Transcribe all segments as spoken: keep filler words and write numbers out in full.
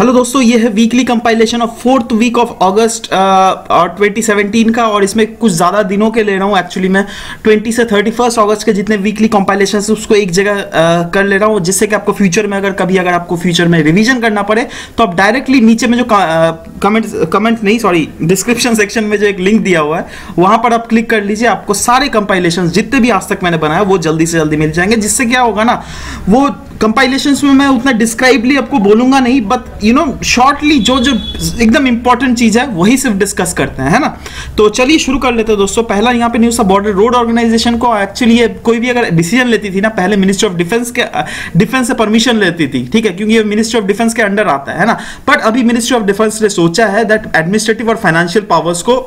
Hello दोस्तों, ये है weekly compilation of fourth week of August और ट्वेंटी सेवनटीन का। और इसमें कुछ ज़्यादा दिनों के ले रहा हूँ। एक्चुअली मैं ट्वेंटी से थर्टी फर्स्ट अगस्त के जितने वीकली कंपाइलेशन है उसको एक जगह uh, कर ले रहा हूँ, जिससे कि आपको फ्यूचर में अगर कभी अगर आपको फ्यूचर में रिवीजन करना पड़े तो आप डायरेक्टली नीचे में जो कमेंट कमेंट नहीं सॉरी डिस्क्रिप्शन सेक्शन में जो एक लिंक दिया हुआ है वहाँ पर आप क्लिक कर लीजिए। आपको सारे कंपाइलेशन जितने भी आज तक मैंने बनाया वो जल्दी से जल्दी मिल जाएंगे। जिससे क्या होगा ना, वो कंपाइलेशंस में मैं उतना डिस्क्राइबली आपको बोलूंगा नहीं, बट यू नो शॉर्टली जो जो एकदम इंपॉर्टेंट चीज है वही सिर्फ डिस्कस करते हैं, है ना। तो चलिए शुरू कर लेते हैं दोस्तों। पहला यहाँ पे न्यूज़ था बॉर्डर रोड ऑर्गेनाइजेशन को। एक्चुअली ये कोई भी अगर डिसीजन लेती थी ना, पहले मिनिस्ट्री ऑफ डिफेंस के डिफेंस से परमिशन लेती थी, ठीक है, क्योंकि ये मिनिस्ट्री ऑफ डिफेंस के अंडर आता है ना। बट अभी मिनिस्ट्री ऑफ डिफेंस ने सोचा है दैट एडमिनिस्ट्रेटिव और फाइनेंशियल पावर्स को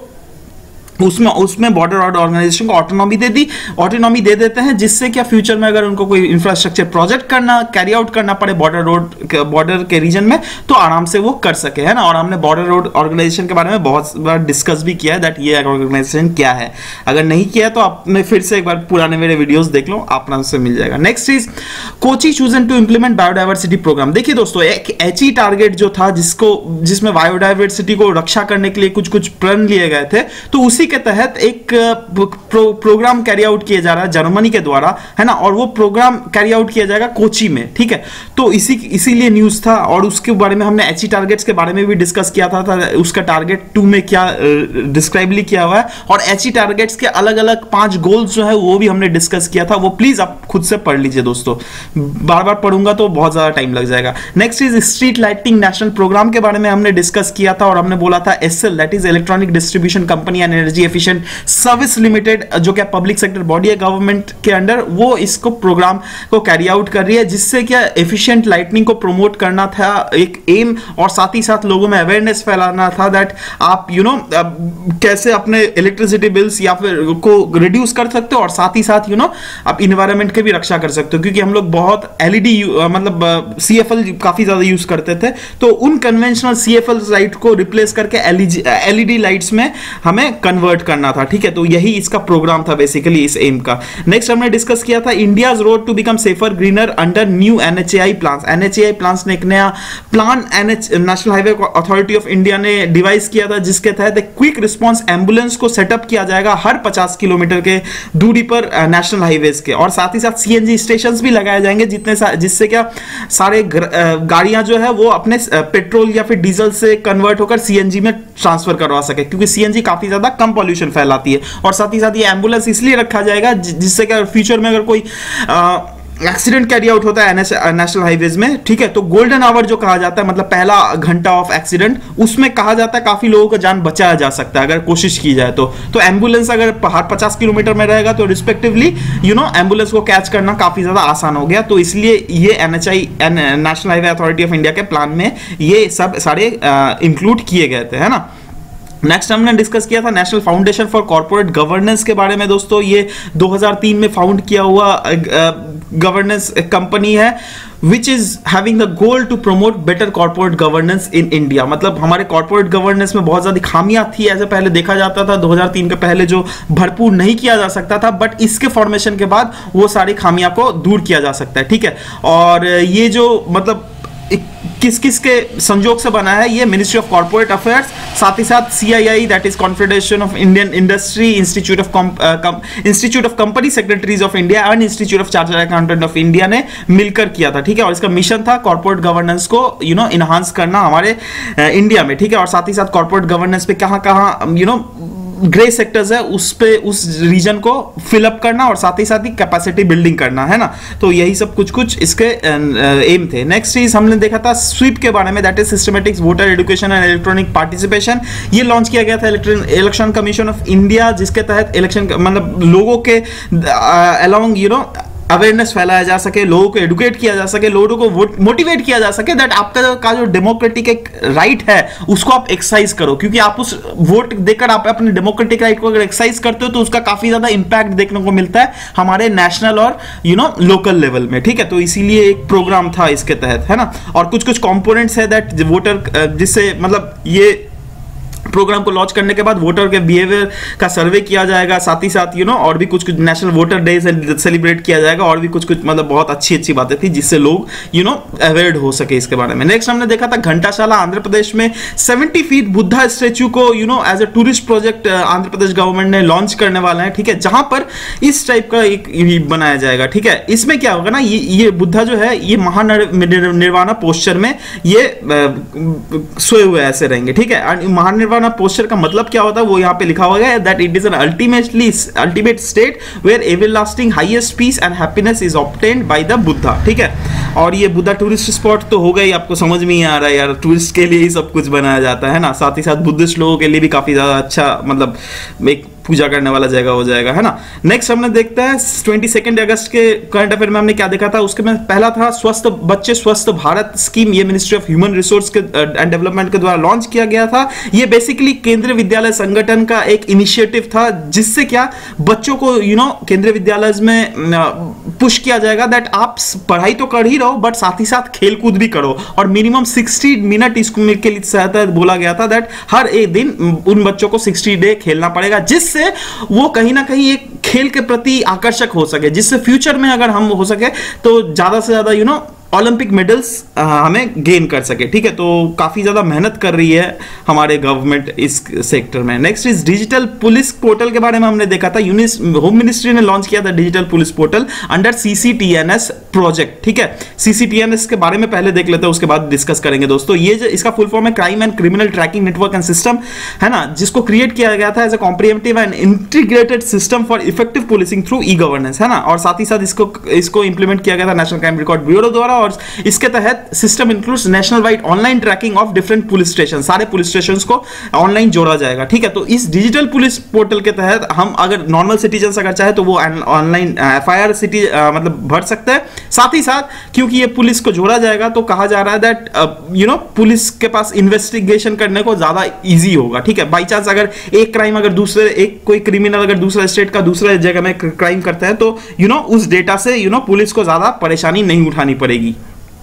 उसमें उसमें बॉर्डर रोड ऑर्गेनाइजेशन को ऑटोनॉमी दे दी ऑटोनॉमी दे देते हैं, जिससे क्या फ्यूचर में अगर उनको कोई इंफ्रास्ट्रक्चर प्रोजेक्ट करना कैरी आउट करना पड़े बॉर्डर रोड बॉर्डर के रीजन में तो आराम से वो कर सके, है ना। और हमने बॉर्डर रोड ऑर्गेनाइजेशन के बारे में बहुत बार डिस्कस भी किया है दैट ये ऑर्गेनाइजेशन क्या है। अगर नहीं किया तो आपने फिर से एक बार पुराने मेरे वीडियोस देख लो, अपना से मिल जाएगा। Next is Kochi chosen to implement biodiversity programme. देखिए दोस्तों, एक एच ई टारगेट जो था जिसको जिसमें बायोडाइवर्सिटी को रक्षा करने के लिए कुछ कुछ प्रण लिए गए थे, तो उसी के तहत एक प्रो, प्रोग्राम कैरी आउट किया जा रहा है जर्मनी के द्वारा, है ना। और वो प्रोग्राम कैरी आउट किया जाएगा कोची में, ठीक है। तो इसी इसीलिए न्यूज़ था। और उसके बारे में हमने एच ई टारगेट्स के बारे में भी डिस्कस किया था, था उसका टारगेट टू में क्या डिस्क्राइबली किया हुआ है, और एच ई टारगेट्स के अलग अलग पांच गोल्स जो है वो भी हमने डिस्कस किया था। वो प्लीज आप खुद से पढ़ लीजिए दोस्तों, बार बार पढ़ूंगा तो बहुत ज्यादा टाइम लग जाएगा। Next is street lighting national programme के बारे में हमने डिस्कस किया था, और हमने बोला था SL that is electronic distribution company and energy efficient service limited, जो क्या पब्लिक सेक्टर बॉडी है गवर्नमेंट के अंडर, वो इसको प्रोग्राम को कैरी आउट कर रही है, जिससे क्या एफिशिएंट लाइटनिंग को प्रमोट करना था एक एम, और साथ ही साथ लोगों में अवेयरनेस फैलाना था दैट आप यू you नो know, कैसे अपने इलेक्ट्रिसिटी बिल्स या फिर को रिड्यूस कर सकते हो, और साथ ही साथ यू नो आप इन्वायरमेंट की भी रक्षा कर सकते हो। क्योंकि हम लोग बहुत एलईडी मतलब सीएफएल काफी ज्यादा यूज करते थे, तो उन कन्वेंशनल सीएफएल लाइट को रिप्लेस करके एलईडी लाइट्स में हमें कन्वर्ट करना था, ठीक है। तो यही इसका प्रोग्राम था बेसिकली इस एम का। नेक्स्ट हमने डिस्कस किया था India's road to become safer greener under new NHAI plans. NHAI plans ने एक नया plan NH national highway authority of India ने डिवाइस किया था, जिसके तहत एक क्विक रिस्पांस एम्बुलेंस को सेटअप किया जाएगा हर पचास किलोमीटर के दूरी पर नेशनल हाईवेज के, और साथ ही साथ सीएनजी स्टेशंस भी लगाए जाएंगे जितने जिससे क्या सारे गाड़ियां जो है वो अपने पेट्रोल या फिर डीजल से कन्वर्ट होकर सीएनजी में ट्रांसफर करवा सके, क्योंकि सीएनजी काफी ज्यादा कम पॉल्यूशन फैलाती है। और साथ ही साथ ये एम्बुलेंस इसलिए रखा जाएगा जिससे कि फ्यूचर में अगर कोई एक्सीडेंट कैरी आउट होता है नेशनल हाईवेज में, ठीक है, तो गोल्डन आवर जो कहा जाता है, मतलब पहला घंटा ऑफ एक्सीडेंट, उसमें कहा जाता है काफी लोगों का जान बचाया जा सकता है अगर कोशिश की जाए तो। तो एम्बुलेंस अगर हर पचास किलोमीटर में रहेगा तो रिस्पेक्टिवली यू नो एम्बुलेंस को कैच करना काफी ज्यादा आसान हो गया। तो इसलिए ये NHI national highway authority of India के प्लान में ये सब सारे इंक्लूड किए गए थे, है ना। नेक्स्ट हमने डिस्कस किया था national foundation for corporate governance के बारे में दोस्तों। ये दो हज़ार तीन में फाउंड किया हुआ गवर्नेंस कंपनी है which is having the goal to promote better corporate governance in India। मतलब हमारे कॉर्पोरेट गवर्नेंस में बहुत ज़्यादा खामियां थी, ऐसे पहले देखा जाता था, दो हज़ार तीन के पहले जो भरपूर नहीं किया जा सकता था, बट इसके फॉर्मेशन के बाद वो सारी खामियां को दूर किया जा सकता है, ठीक है। और ये जो मतलब किस किस के संजोग से बना है, ये मिनिस्ट्री ऑफ कॉर्पोरेट अफेयर्स, साथ ही साथ CII that is confederation of Indian industry, institute of institute of company secretaries of India and institute of chartered accountant of India ने मिलकर किया था, ठीक है। और इसका मिशन था कॉर्पोरेट गवर्नेंस को यू नो इनहांस करना हमारे इंडिया में, ठीक है। और साथ ही साथ कॉर्पोरेट गवर्नेंस पे कहाँ कहाँ यू नो ग्रे सेक्टर्स है उस पे उस रीजन को फिलअप करना, और साथ ही साथ ही कैपेसिटी बिल्डिंग करना, है ना। तो यही सब कुछ कुछ इसके एम थे। नेक्स्ट चीज हमने देखा था स्वीप के बारे में, that is systematic voter education and electronic participation. ये लॉन्च किया गया था इलेक्शन कमीशन ऑफ इंडिया, जिसके तहत इलेक्शन मतलब लोगों के अलोंग यू नो अवेयरनेस फैलाया जा सके, लोगों को एडुकेट किया जा सके, लोगों को मोटिवेट किया जा सके दैट आपका का जो डेमोक्रेटिक एक राइट है उसको आप एक्सरसाइज करो, क्योंकि आप उस वोट देकर आप अपने डेमोक्रेटिक राइट को अगर एक्सरसाइज करते हो तो उसका काफी ज्यादा इंपैक्ट देखने को मिलता है हमारे नेशनल और यू नो लोकल लेवल में, ठीक है। तो इसीलिए एक प्रोग्राम था इसके तहत, है ना। और कुछ कुछ कंपोनेंट्स है दैट वोटर जिससे मतलब ये प्रोग्राम को लॉन्च करने के बाद वोटर के बिहेवियर का सर्वे किया जाएगा, साथ ही साथ यू नो और भी कुछ कुछ नेशनल वोटर डे सेलिब्रेट किया जाएगा, और भी कुछ कुछ मतलब बहुत अच्छी अच्छी बातें थी जिससे लोग यू नो अवेयर हो सके इसके बारे में। नेक्स्ट हमने देखा था घंटाशाला आंध्र प्रदेश में सेवेंटी फीट बुद्धा स्टैचू को you know as a tourist project Andhra Pradesh government ने लॉन्च करने वाला है, ठीक है, जहां पर इस टाइप का एक बनाया जाएगा, ठीक है। इसमें क्या होगा ना, ये ये बुद्धा जो है ये महानिर्वाणा पोस्चर में ये सोए हुए ऐसे रहेंगे, ठीक है। महानिर्वाणा पोस्चर का मतलब क्या होता है वो यहाँ पे लिखा हुआ है, that it is an ultimately ultimate state where everlasting highest peace and happiness is obtained by the Buddha, ठीक है। और ये बुद्धा टूरिस्ट स्पॉट तो हो गई, आपको समझ में ही आ रहा है यार, टूरिस्ट के लिए ही सब कुछ बनाया जाता है ना, साथ ही साथ बुद्धिस्ट लोगों के लिए भी काफी ज्यादा अच्छा मतलब एक पूजा करने वाला जगह हो जाएगा, है ना। नेक्स्ट हमने देखते हैं ट्वेंटी सेकेंड अगस्त के करंट अफेयर में हमने क्या देखा था, उसके में पहला था स्वस्थ बच्चे स्वस्थ भारत स्कीम, ये मिनिस्ट्री ऑफ ह्यूमन रिसोर्स के एंड डेवलपमेंट के द्वारा लॉन्च किया गया था। ये बेसिकली केंद्रीय विद्यालय संगठन का एक इनिशिएटिव था जिससे क्या बच्चों को यू नो केंद्रीय विद्यालय में पुश किया जाएगा दैट आप पढ़ाई तो कर ही रहो बट साथ ही साथ खेल कूद भी करो, और मिनिमम सिक्सटी मिनट इसको के लिए सहायता बोला गया था दैट हर एक दिन उन बच्चों को सिक्सटी डे खेलना पड़ेगा, जिससे वो कहीं ना कहीं एक खेल के प्रति आकर्षक हो सके, जिससे फ्यूचर में अगर हम हो सके तो ज्यादा से ज्यादा यू नो ओलंपिक मेडल्स हमें गेन कर सके, ठीक है। तो काफी ज्यादा मेहनत कर रही है हमारे गवर्नमेंट इस सेक्टर में। Next is digital police portal के बारे में हमने देखा था, होम मिनिस्ट्री ने लॉन्च किया था digital police portal under CCTNS project, ठीक है। सीसीटीएनएस के बारे में पहले देख लेते हैं, उसके बाद डिस्कस करेंगे दोस्तों। ये जो इसका फुल फॉर्म है crime and criminal tracking network and system, है ना, जिसको क्रिएट किया गया था as a comprehensive and integrated system for effective policing through e governance, है ना। और साथ ही साथ इसको इसको इंप्लीमेंट किया गया था नेशनल क्राइम रिकॉर्ड ब्यूरो द्वारा, और इसके तहत system includes national wide online tracking of different police station, सारे पुलिस स्टेशन को ऑनलाइन जोड़ा जाएगा, ठीक है। तो इस डिजिटल पुलिस पोर्टल के तहत हम अगर नॉर्मल सिटीजन अगर चाहे तो वो ऑनलाइन एफआईआर सिटी मतलब भर सकते हैं। साथ ही साथ क्योंकि ये पुलिस को जोड़ा जाएगा तो कहा जा रहा है दैट यू नो पुलिस के पास इन्वेस्टिगेशन करने को ज्यादा इजी होगा, ठीक है। बाई चांस अगर एक क्राइम अगर दूसरे एक कोई क्रिमिनल अगर दूसरे स्टेट का दूसरे जगह में क्राइम करता है तो यू नो उस डेटा से यू नो पुलिस को ज्यादा परेशानी नहीं उठानी पड़ेगी,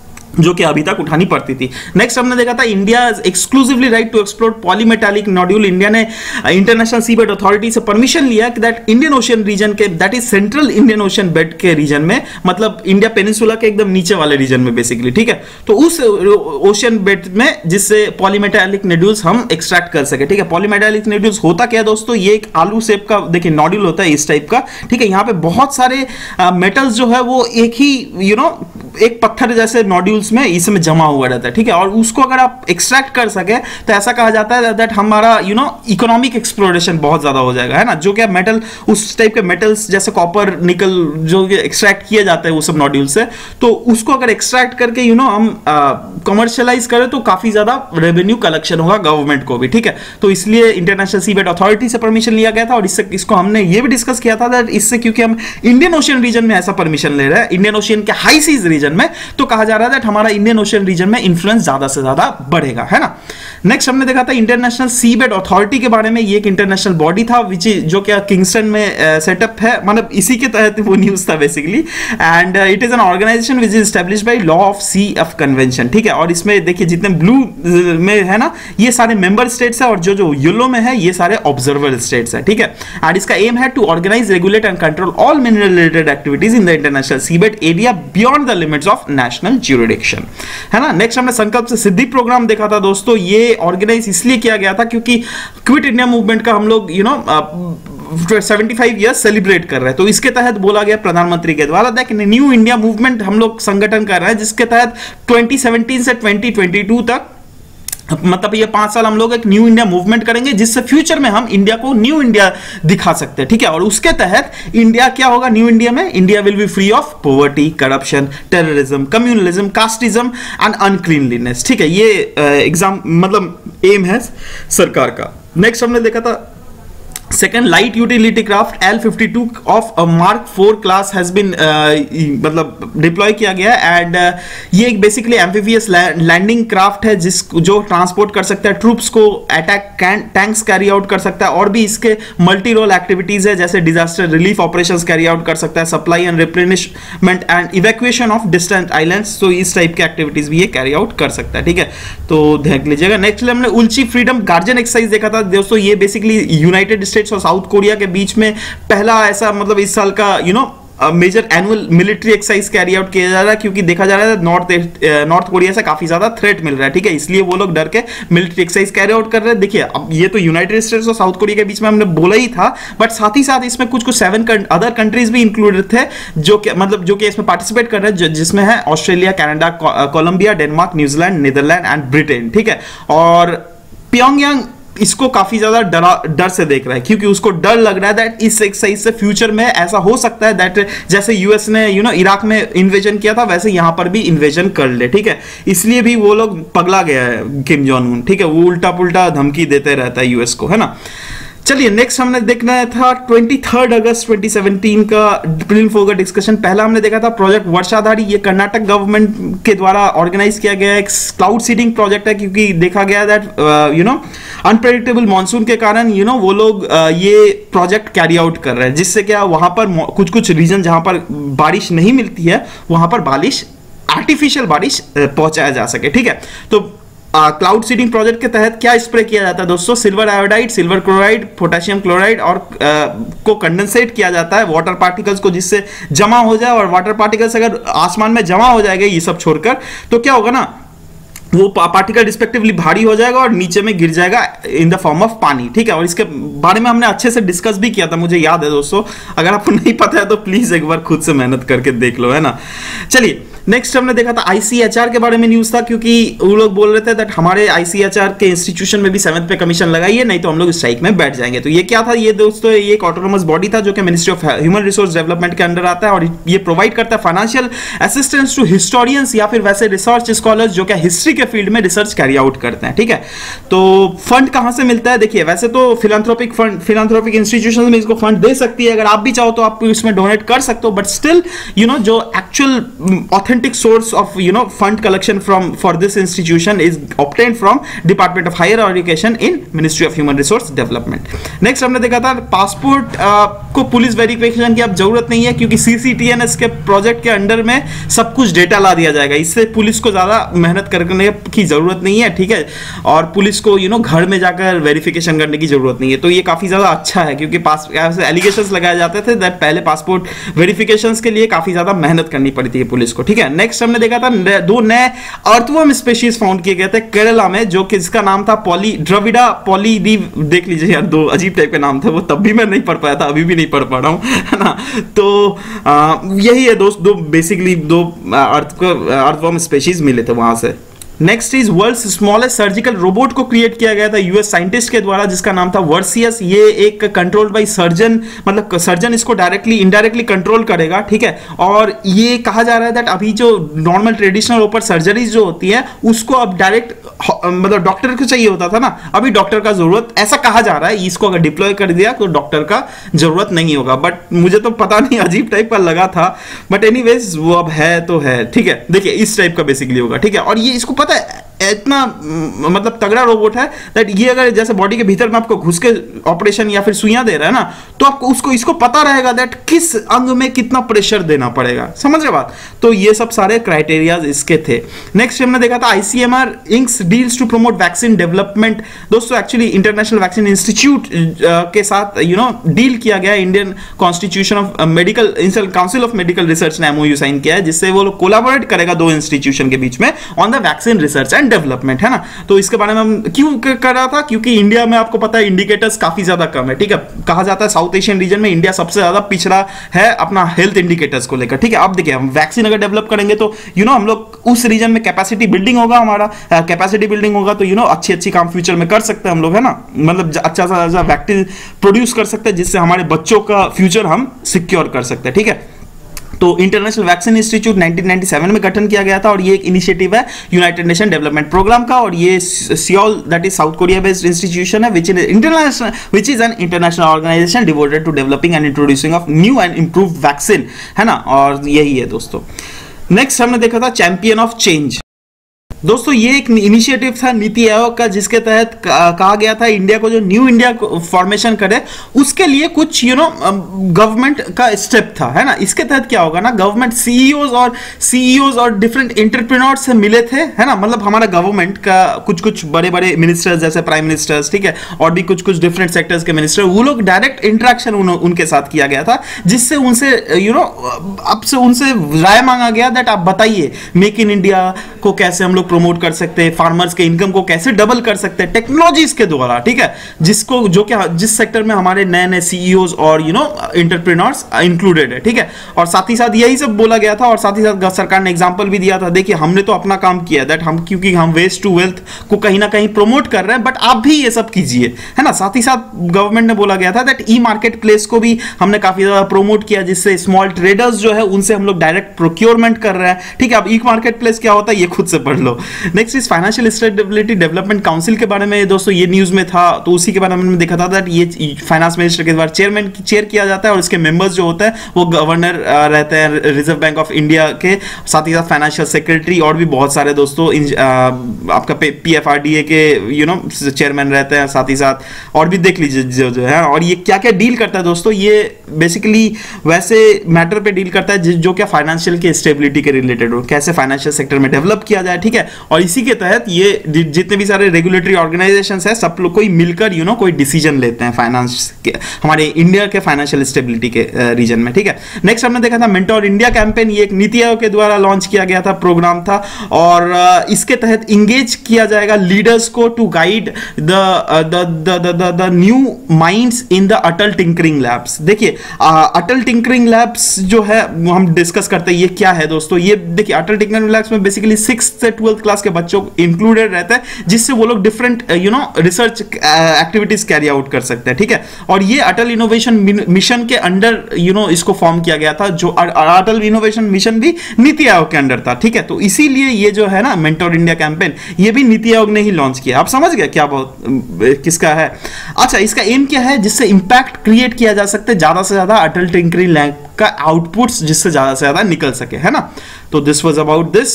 जो कि अभी तक उठानी पड़ती थी। नेक्स्ट हमने देखा था India exclusively right to explore polymetallic nodule. India ने इंटरनेशनल सी बेड अथॉरिटी से परमिशन लिया कि दैट इंडियन ओशियन रीजन के, that is central Indian Ocean bed के रीजन में, मतलब इंडिया पेनिनसुला के एकदम नीचे वाले रीजन में बेसिकली, ठीक है। तो उस ओशियन बेड में जिससे पॉलीमेटालिक नोड्यूल्स हम एक्सट्रैक्ट कर सके, ठीक है। पॉलीमेटालिक नोड्यूल्स होता क्या है दोस्तों, ये एक आलू शेप का देखिए नोड्यूल होता है इस टाइप का, ठीक है। यहाँ पे बहुत सारे मेटल्स जो है वो एक ही यू नो एक पत्थर जैसे नोड्यूल्स में इसमें जमा हुआ रहता है, ठीक है। और उसको अगर आप एक्सट्रैक्ट कर सके तो ऐसा कहा जाता है दैट हमारा यू नो इकोनॉमिक एक्सप्लोरेशन बहुत ज्यादा हो जाएगा, है ना। जो कि मेटल उस टाइप के मेटल्स जैसे कॉपर निकल जो एक्सट्रैक्ट किए जाते हैं वो सब नोड्यूल से, तो उसको अगर एक्सट्रैक्ट करके यू नो हम कमर्शियलाइज करें तो काफी ज्यादा रेवेन्यू कलेक्शन होगा गवर्नमेंट को भी, ठीक है। तो इसलिए इंटरनेशनल सीबेड अथॉरिटी से परमिशन लिया गया था, और इससे इसको हमने ये भी डिस्कस किया था दैट इससे क्योंकि हम इंडियन ओशियन रीजन में ऐसा परमिशन ले रहे हैं, इंडियन ओशियन के हाई सीज रीजन में, तो कहा जा रहा है दैट हमारा इंडियन ओशियन रीजन में इन्फ्लुएंस ज्यादा से ज्यादा बढ़ेगा, है ना। नेक्स्ट हमने देखा था इंटरनेशनल सीबेड अथॉरिटी के बारे में। ये एक इंटरनेशनल बॉडी था विच जो क्या किंगस्टन में सेटअप uh, है, मतलब इसी के तहत वो न्यूज था basically, and it is an organisation which is established by law of sea F convention, ठीक है। और इसमें देखिए जितने ब्लू में है ना ये सारे मेंबर स्टेट्स है, और जो जो येलो में है ये सारे ऑब्जर्वर स्टेट्स है, ठीक है। एंड इसका एम है to organise, regulate and control all mineral related activities in the international seabed area beyond the limits of national jurisdiction, है ना। नेक्स्ट हमने संकल्प से सिद्धि प्रोग्राम देखा था दोस्तों। ये ऑर्गेनाइज इसलिए किया गया था क्योंकि क्विट इंडिया मूवमेंट का हम लोग you know seventy five years celebrate कर रहे हैं, तो इसके तहत बोला गया प्रधानमंत्री के द्वारा दैट न्यू इंडिया मूवमेंट हम लोग संगठन कर रहे हैं, जिसके तहत ट्वेंटी सेवनटीन से ट्वेंटी ट्वेंटी टू तक मतलब ये पांच साल हम लोग एक न्यू इंडिया मूवमेंट करेंगे, जिससे फ्यूचर में हम इंडिया को न्यू इंडिया दिखा सकते हैं, ठीक है। और उसके तहत इंडिया क्या होगा न्यू इंडिया में, India will be free of poverty, corruption, terrorism, communalism, casteism and uncleanliness, ठीक है। ये एग्जाम मतलब एम है सरकार का। नेक्स्ट हमने देखा था Second, light utility craft L fifty-two of a Mark four class has been uh, मतलब डिप्लॉय किया गया एंड uh, ये एक बेसिकली एम्फीबियस लैंडिंग क्राफ्ट है जिस जो ट्रांसपोर्ट कर सकता है ट्रूप्स को, अटैक टैंक्स कैरी आउट कर सकता है और भी इसके मल्टी रोल एक्टिविटीज है जैसे disaster relief operations carry out कर सकता है, supply and replenishment and evacuation of distant islands, तो इस टाइप के एक्टिविटीज भी ये कैरी आउट कर सकता है। ठीक है, तो देख लीजिएगा। नेक्स्ट हमने उल्ची फ्रीडम गार्जियन एक्सरसाइज देखा था दोस्तों, ये बेसिकली यूनाइटेड स्टेट्स और साउथ कोरिया के बीच में पहला ऐसा मतलब इस साल का you know major annual military exercise carry out किया जा रहा है क्योंकि देखा जा रहा है नॉर्थ नॉर्थ कोरिया से काफी ज्यादा थ्रेट मिल रहा है। ठीक है, इसलिए वो लोग डर के मिलिट्री एक्सरसाइज कैरी आउट कर रहे हैं। देखिए अब ये तो यूनाइटेड स्टेट्स और साउथ कोरिया के बीच में हमने बोला ही था, बट साथ ही साथ इसमें कुछ कुछ सेवन अदर कंट्रीज भी इंक्लूडेड थे जो कि मतलब जो कि इसमें पार्टिसिपेट कर रहे हैं, जिसमें है Australia, Canada, Colombia, Denmark, New Zealand, Netherland and Britain. ठीक है, और प्योंगयांग इसको काफी ज्यादा डरा डर से देख रहा है क्योंकि उसको डर लग रहा है दैट इस एक्सरसाइज से फ्यूचर में ऐसा हो सकता है दैट जैसे यूएस ने यू नो इराक में इन्वेजन किया था वैसे यहां पर भी इन्वेजन कर ले। ठीक है, इसलिए भी वो लोग पगला गया है किम जोंग उन। ठीक है, वो उल्टा पुल्टा धमकी देते रहता है यूएस को, है ना। चलिए नेक्स्ट हमने देखना था तेईस अगस्त ट्वेंटी सेवनटीन का प्रीलिम फोर डिस्कशन। पहला हमने देखा था प्रोजेक्ट वर्षाधारी, ये कर्नाटक गवर्नमेंट के द्वारा ऑर्गेनाइज किया गया एक क्लाउड सीडिंग प्रोजेक्ट है क्योंकि देखा गया that you know unpredictable monsoon के कारण यू नो वो लोग uh, ये प्रोजेक्ट कैरी आउट कर रहे हैं जिससे क्या वहां पर कुछ कुछ रीजन जहां पर बारिश नहीं मिलती है वहां पर बारिश आर्टिफिशियल बारिश पहुंचाया जा सके। ठीक है, तो क्लाउड सीडिंग प्रोजेक्ट के तहत क्या स्प्रे किया जाता है दोस्तों, silver iodide, silver chloride, potassium chloride और uh, को कंडेंसेट किया जाता है वाटर पार्टिकल्स को जिससे जमा हो जाए, और वाटर पार्टिकल्स अगर आसमान में जमा हो जाएगा ये सब छोड़कर तो क्या होगा ना वो पार्टिकल रिस्पेक्टिवली भारी हो जाएगा और नीचे में गिर जाएगा इन द फॉर्म ऑफ पानी। ठीक है, और इसके बारे में हमने अच्छे से डिस्कस भी किया था, मुझे याद है दोस्तों, अगर आपको नहीं पता है तो प्लीज एक बार खुद से मेहनत करके देख लो, है ना। चलिए नेक्स्ट हमने देखा था आईसीएचआर के बारे में न्यूज था क्योंकि वो लोग बोल रहे थे दैट हमारे आईसीएचआर के इंस्टीट्यूशन में भी सेवंथ पे कमीशन लगाइए नहीं तो हम लोग स्ट्राइक में बैठ जाएंगे। तो ये क्या था, ये दोस्तों ये एक ऑटोनोमस बॉडी था जो कि ministry of human resource development के अंडर आता है और ये प्रोवाइड करता है फाइनेंशियल असिस्टेंस टू हिस्टोरियंस या फिर वैसे रिसर्च स्कॉलर्स जो कि हिस्ट्री के फील्ड में रिसर्च कैरी आउट करते हैं। ठीक है, तो फंड कहां से मिलता है, देखिए वैसे तो फिलैंथ्रोपिक फंड फिलैंथ्रोपिक इंस्टीट्यूशन में इसको फंड दे सकती है, अगर आप भी चाहो तो आप इसमें डोनेट कर सकते हो, बट स्टिल यू नो जो actual authentic source of you know fund collection from for this institution is obtained from Department of Higher Education in Ministry of Human Resource Development। Next हमने देखा था passport को police verification की अब जरूरत नहीं है क्योंकि सीसीटीएनएस के प्रोजेक्ट के अंडर में सब कुछ डेटा ला दिया जाएगा, इससे पुलिस को ज्यादा मेहनत करने की जरूरत नहीं है। ठीक है, और पुलिस को यू नो घर में जाकर वेरिफिकेशन करने की जरूरत नहीं है, तो ये काफी ज्यादा अच्छा है क्योंकि पास एलिगेशंस लगाए जाते थे दैट पहले पासपोर्ट वेरिफिकेशंस के लिए काफी ज्यादा मेहनत करनी पड़ती है पुलिस को। ठीक है, नेक्स्ट हमने देखा था दो नए अर्थवर्म स्पीशीज फाउंड किए गए थे केरला में जो कि इसका नाम था पॉली ड्रविडा पॉलीडी, देख लीजिए यार दो अजीब टाइप के नाम थे, वो तब भी मैं नहीं पढ़ पाया था, अभी भी नहीं पढ़ पा रहा हूं, है ना। तो आ, यही है दोस्त, दो बेसिकली दो अर्थ अर्थवर्म स्पीशीज मिले थे वहां से। Next is world smallest surgical robot को क्रिएट किया गया था यूएस साइंटिस्ट के द्वारा जिसका नाम था वर्सियस। ये एक कंट्रोल बाय सर्जन, मतलब सर्जन इसको डायरेक्टली इनडायरेक्टली कंट्रोल करेगा। ठीक है, और ये कहा जा रहा है दैट अभी जो नॉर्मल ट्रेडिशनल ओपन सर्जरीज जो होती है उसको अब डायरेक्ट मतलब डॉक्टर को चाहिए होता था ना, अभी डॉक्टर का जरूरत, ऐसा कहा जा रहा है, इसको अगर डिप्लॉय कर दिया तो डॉक्टर का जरूरत नहीं होगा, बट मुझे तो पता नहीं अजीब टाइप का लगा था, बट एनीवेज वो अब है तो है। ठीक है, देखिए इस टाइप का बेसिकली होगा। ठीक है, और ये इसको पता है इतना मतलब तगड़ा रोबोट है दैट ये अगर जैसे बॉडी के भीतर में आपको घुस के ऑपरेशन या फिर सुइयां दे रहा है ना तो आपको उसको इसको पता रहेगा दैट किस अंग में कितना प्रेशर देना पड़ेगा, समझ रहे बात। तो ये सब सारे क्राइटेरियाज इसके थे। नेक्स्ट हमने देखा था ICMR inks deals to promote vaccine development. दोस्तों एक्चुअली इंटरनेशनल वैक्सीन इंस्टीट्यूट के साथ यू नो डील किया गया, Indian constitution of medical council of medical research ने एमओयू साइन किया है जिससे वो लोग कोलैबोरेट करेगा दो इंस्टीट्यूशन के बीच में on the vaccine research and development, है ना। तो इसके बारे में हम क्यों कर रहा था, क्योंकि इंडिया में आपको पता है इंडिकेटर्स काफी ज्यादा कम है। ठीक है, कहा जाता है साउथ एशियन रीजन में इंडिया सबसे ज्यादा पिछड़ा है अपना हेल्थ इंडिकेटर्स को लेकर। ठीक है, अब देखिए हम वैक्सीन अगर डेवलप करेंगे तो यू नो हम लोग उस रीजन में कैपेसिटी बिल्डिंग होगा, हमारा कैपेसिटी बिल्डिंग होगा तो यू नो अच्छी अच्छी काम फ्यूचर में कर सकते हैं हम लोग, है ना। मतलब अच्छा सा अच्छा वैक्सीन प्रोड्यूस कर सकते हैं जिससे हमारे बच्चों का फ्यूचर हम सिक्योर कर सकते हैं। ठीक है, तो international vaccine institute nineteen ninety seven में गठन किया गया था और ये एक इनिशिएटिव है यूनाइटेड नेशन डेवलपमेंट प्रोग्राम का, और ये Seoul that is South Korea based institution है which is international which is an international organisation devoted to developing and introducing of new and improved vaccine, है ना। और यही है दोस्तों। नेक्स्ट हमने देखा था चैंपियन ऑफ चेंज। दोस्तों ये एक इनिशिएटिव था नीति आयोग का जिसके तहत कहा गया था इंडिया को जो न्यू इंडिया फॉर्मेशन करे उसके लिए कुछ यू नो गवर्नमेंट का स्टेप था, है ना। इसके तहत क्या होगा ना, गवर्नमेंट सीईओज और सीईओज और डिफरेंट एंटरप्रेन्योर्स से मिले थे, है ना। मतलब हमारा गवर्नमेंट का कुछ कुछ बड़े बड़े मिनिस्टर्स जैसे प्राइम मिनिस्टर्स, ठीक है, और भी कुछ कुछ डिफरेंट सेक्टर्स के मिनिस्टर, वो लोग डायरेक्ट इंटरेक्शन उन, उनके साथ किया गया था, जिससे उनसे यू नो अब से उनसे राय मांगा गया दैट आप बताइए मेक इन इंडिया को कैसे हम लोग प्रमोट कर सकते हैं, फार्मर्स के इनकम को कैसे डबल कर सकते हैं टेक्नोलॉजीज के द्वारा, ठीक है, जिसको जो क्या जिस सेक्टर में हमारे नए नए सीईओज और यू नो एंटरप्रेन्योर्स इंक्लूडेड है, ठीक है। और साथ ही साथ यही सब बोला गया था और साथ ही साथ सरकार ने एग्जांपल भी दिया था, देखिए हमने तो अपना काम किया दैट हम क्योंकि हम वेस्ट टू वेल्थ को कहीं ना कहीं प्रमोट कर रहे हैं, बट आप भी ये सब कीजिए, है ना। साथ ही साथ गवर्नमेंट ने बोला गया था दैट ई मार्केट प्लेस को भी हमने काफी ज्यादा प्रमोट किया, जिससे स्मॉल ट्रेडर्स जो है उनसे हम लोग डायरेक्ट प्रोक्योरमेंट कर रहे हैं, ठीक है। अब ई मार्केट प्लेस क्या होता है ये खुद से पढ़ लो। Next is financial stability development council के बारे में दोस्तों ये न्यूज में था, तो उसी के बारे में देखा था दैट ये फाइनेंस मिनिस्टर के द्वारा चेयरमैन चेयर किया जाता है और इसके मेंबर्स जो होते हैं वो गवर्नर रहते हैं रिजर्व बैंक ऑफ इंडिया के, साथ ही साथ फाइनेंशियल सेक्रेटरी और भी बहुत सारे दोस्तों आपका पीएफआरडीए के यू नो चेयरमैन रहते हैं, साथ ही साथ और भी देख लीजिए जो जो है। और ये क्या क्या डील करता है दोस्तों, ये बेसिकली वैसे मैटर पे डील करता है जो क्या फाइनेंशियल के स्टेबिलिटी के रिलेटेड हो, कैसे फाइनेंशियल सेक्टर में डेवलप किया जाए, ठीक है। और इसी के तहत ये जितने भी सारे रेगुलेटरी ऑर्गेनाइजेशंस हैं सब लोग कोई मिलकर यू नो कोई डिसीजन लेते हैं फाइनेंस के हमारे इंडिया के फाइनेंशियल स्टेबिलिटी के रीजन में, ठीक है। नेक्स्ट हमने देखा था मेंटोर इंडिया कैंपेन, ये एक नीति आयोग के द्वारा लॉन्च किया गया था प्रोग्राम था और इसके तहत इंगेज किया जाएगा लीडर्स को to guide the the new minds in the Atal tinkering labs. देखिए अटल टिंकरिंग लैब्स जो है वो हम डिस्कस करते हैं ये क्या है दोस्तों। ये देखिए अटल टिंकरिंग लैब्स में बेसिकली सिक्स से ट्वेल्थ क्लास के बच्चों इंक्लूडेड रहता है, जिससे वो लोग different you know research activities carry out कर सकते हैं, ठीक है। और ये अटल इनोवेशन मिशन के अंडर यू नो इसको फॉर्म किया गया था, जो अटल इनोवेशन मिशन भी नीति आयोग के अंडर था, ठीक है। तो इसीलिए ये जो है ना मेंटोर इंडिया कैंपेन ये भी नीति आयोग ने ही लॉन्च किया। आप समझ गए क्या बहुत किसका है। अच्छा, इसका एम क्या है, जिससे इंपैक्ट क्रिएट किया जा सकता है ज्यादा से ज्यादा अटल टिंकरिंग लैब का आउटपुट्स जिससे ज्यादा से ज्यादा निकल सके, है ना। तो this was about this.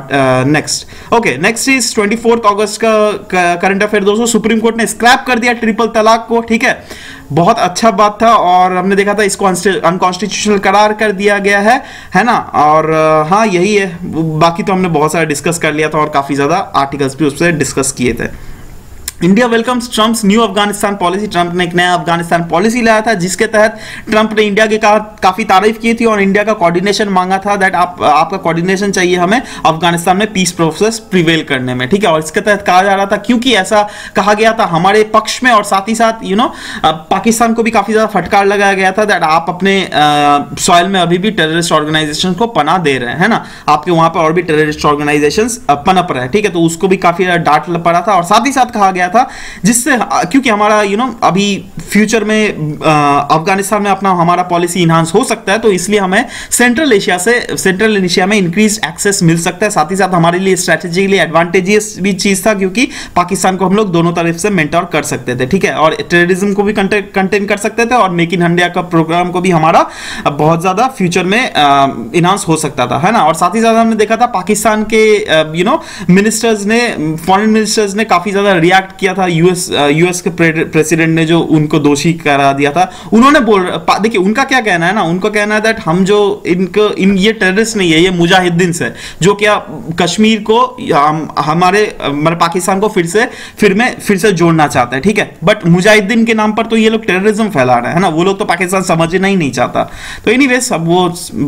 Next okay next is twenty fourth August का करंट अफेयर दोस्तों। सुप्रीम कोर्ट ने स्क्रैप कर दिया ट्रिपल तलाक को, ठीक है, बहुत अच्छा बात था और हमने देखा था इसको अनकॉन्स्टिट्यूशनल करार कर दिया गया है, है ना। और हाँ यही है, बाकी तो हमने बहुत सारा डिस्कस कर लिया था और काफी ज्यादा आर्टिकल्स भी उससे डिस्कस किए थे। India welcomes Trump's new Afghanistan policy. Trump ने एक नया अफगानिस्तान पॉलिसी लाया था जिसके तहत ट्रंप ने इंडिया की का, काफी तारीफ की थी और इंडिया का कोऑर्डिनेशन मांगा था दैट आप आपका कोऑर्डिनेशन चाहिए हमें अफगानिस्तान में पीस प्रोसेस प्रिवेल करने में, ठीक है। और इसके तहत कहा जा रहा था क्योंकि ऐसा कहा गया था हमारे पक्ष में और साथ ही साथ यू नो पाकिस्तान को भी काफी ज्यादा फटकार लगाया गया था दैट आप अपने सॉइल में अभी भी टेररिस्ट ऑर्गेनाइजेशन को पनाह दे रहे हैं, है ना। आपके वहां पर और भी टेररिस्ट ऑर्गेनाइजेशन पनप रहे, ठीक है। तो उसको भी काफी डांट पड़ा था और साथ ही साथ कहा गया था जिससे क्योंकि हमारा यू नो अभी फ्यूचर में अफगानिस्तान में अपना हमारा पॉलिसी इनहांस हो सकता है, तो इसलिए हमें सेंट्रल एशिया से सेंट्रल एशिया में इंक्रीज एक्सेस मिल सकता है। साथ ही साथ हमारे लिए स्ट्रेटेजिकली एडवांटेजियस भी चीज था क्योंकि पाकिस्तान को हम लोग दोनों तरफ से मेंटोर कर सकते थे, ठीक है। और टेररिज्म को भी कंटेन कर सकते थे और मेक इन इंडिया का प्रोग्राम को भी हमारा बहुत ज्यादा फ्यूचर में इनहांस हो सकता था, है ना। और साथ ही साथ हमने देखा था पाकिस्तान के यू नो मिनिस्टर्स ने फॉरेन मिनिस्टर्स ने काफी ज्यादा रिएक्ट किया था यूएस यूएस के प्रेसिडेंट ने जो उनको दोषी करा दिया था। उन्होंने बोल देखिए उनका क्या कहना है ना, उनका कहना है दैट हम जो इनको इन ये टेररिस्ट नहीं है, ये मुजाहिदीन से जो क्या कश्मीर को हम, हमारे मतलब पाकिस्तान को फिर से फिर में फिर से जोड़ना चाहते हैं, ठीक है। बट मुजाहिदीन के नाम पर तो ये लोग टेररिज्म फैला रहे हैं ना, वो लोग तो पाकिस्तान समझना ही नहीं चाहता। तो एनीवेज अब वो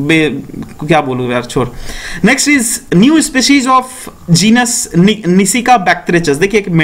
क्या बोलूं यार, छोड़। Next is new species of genus Nasikabatrachus. देखिए एक मेंढक का नया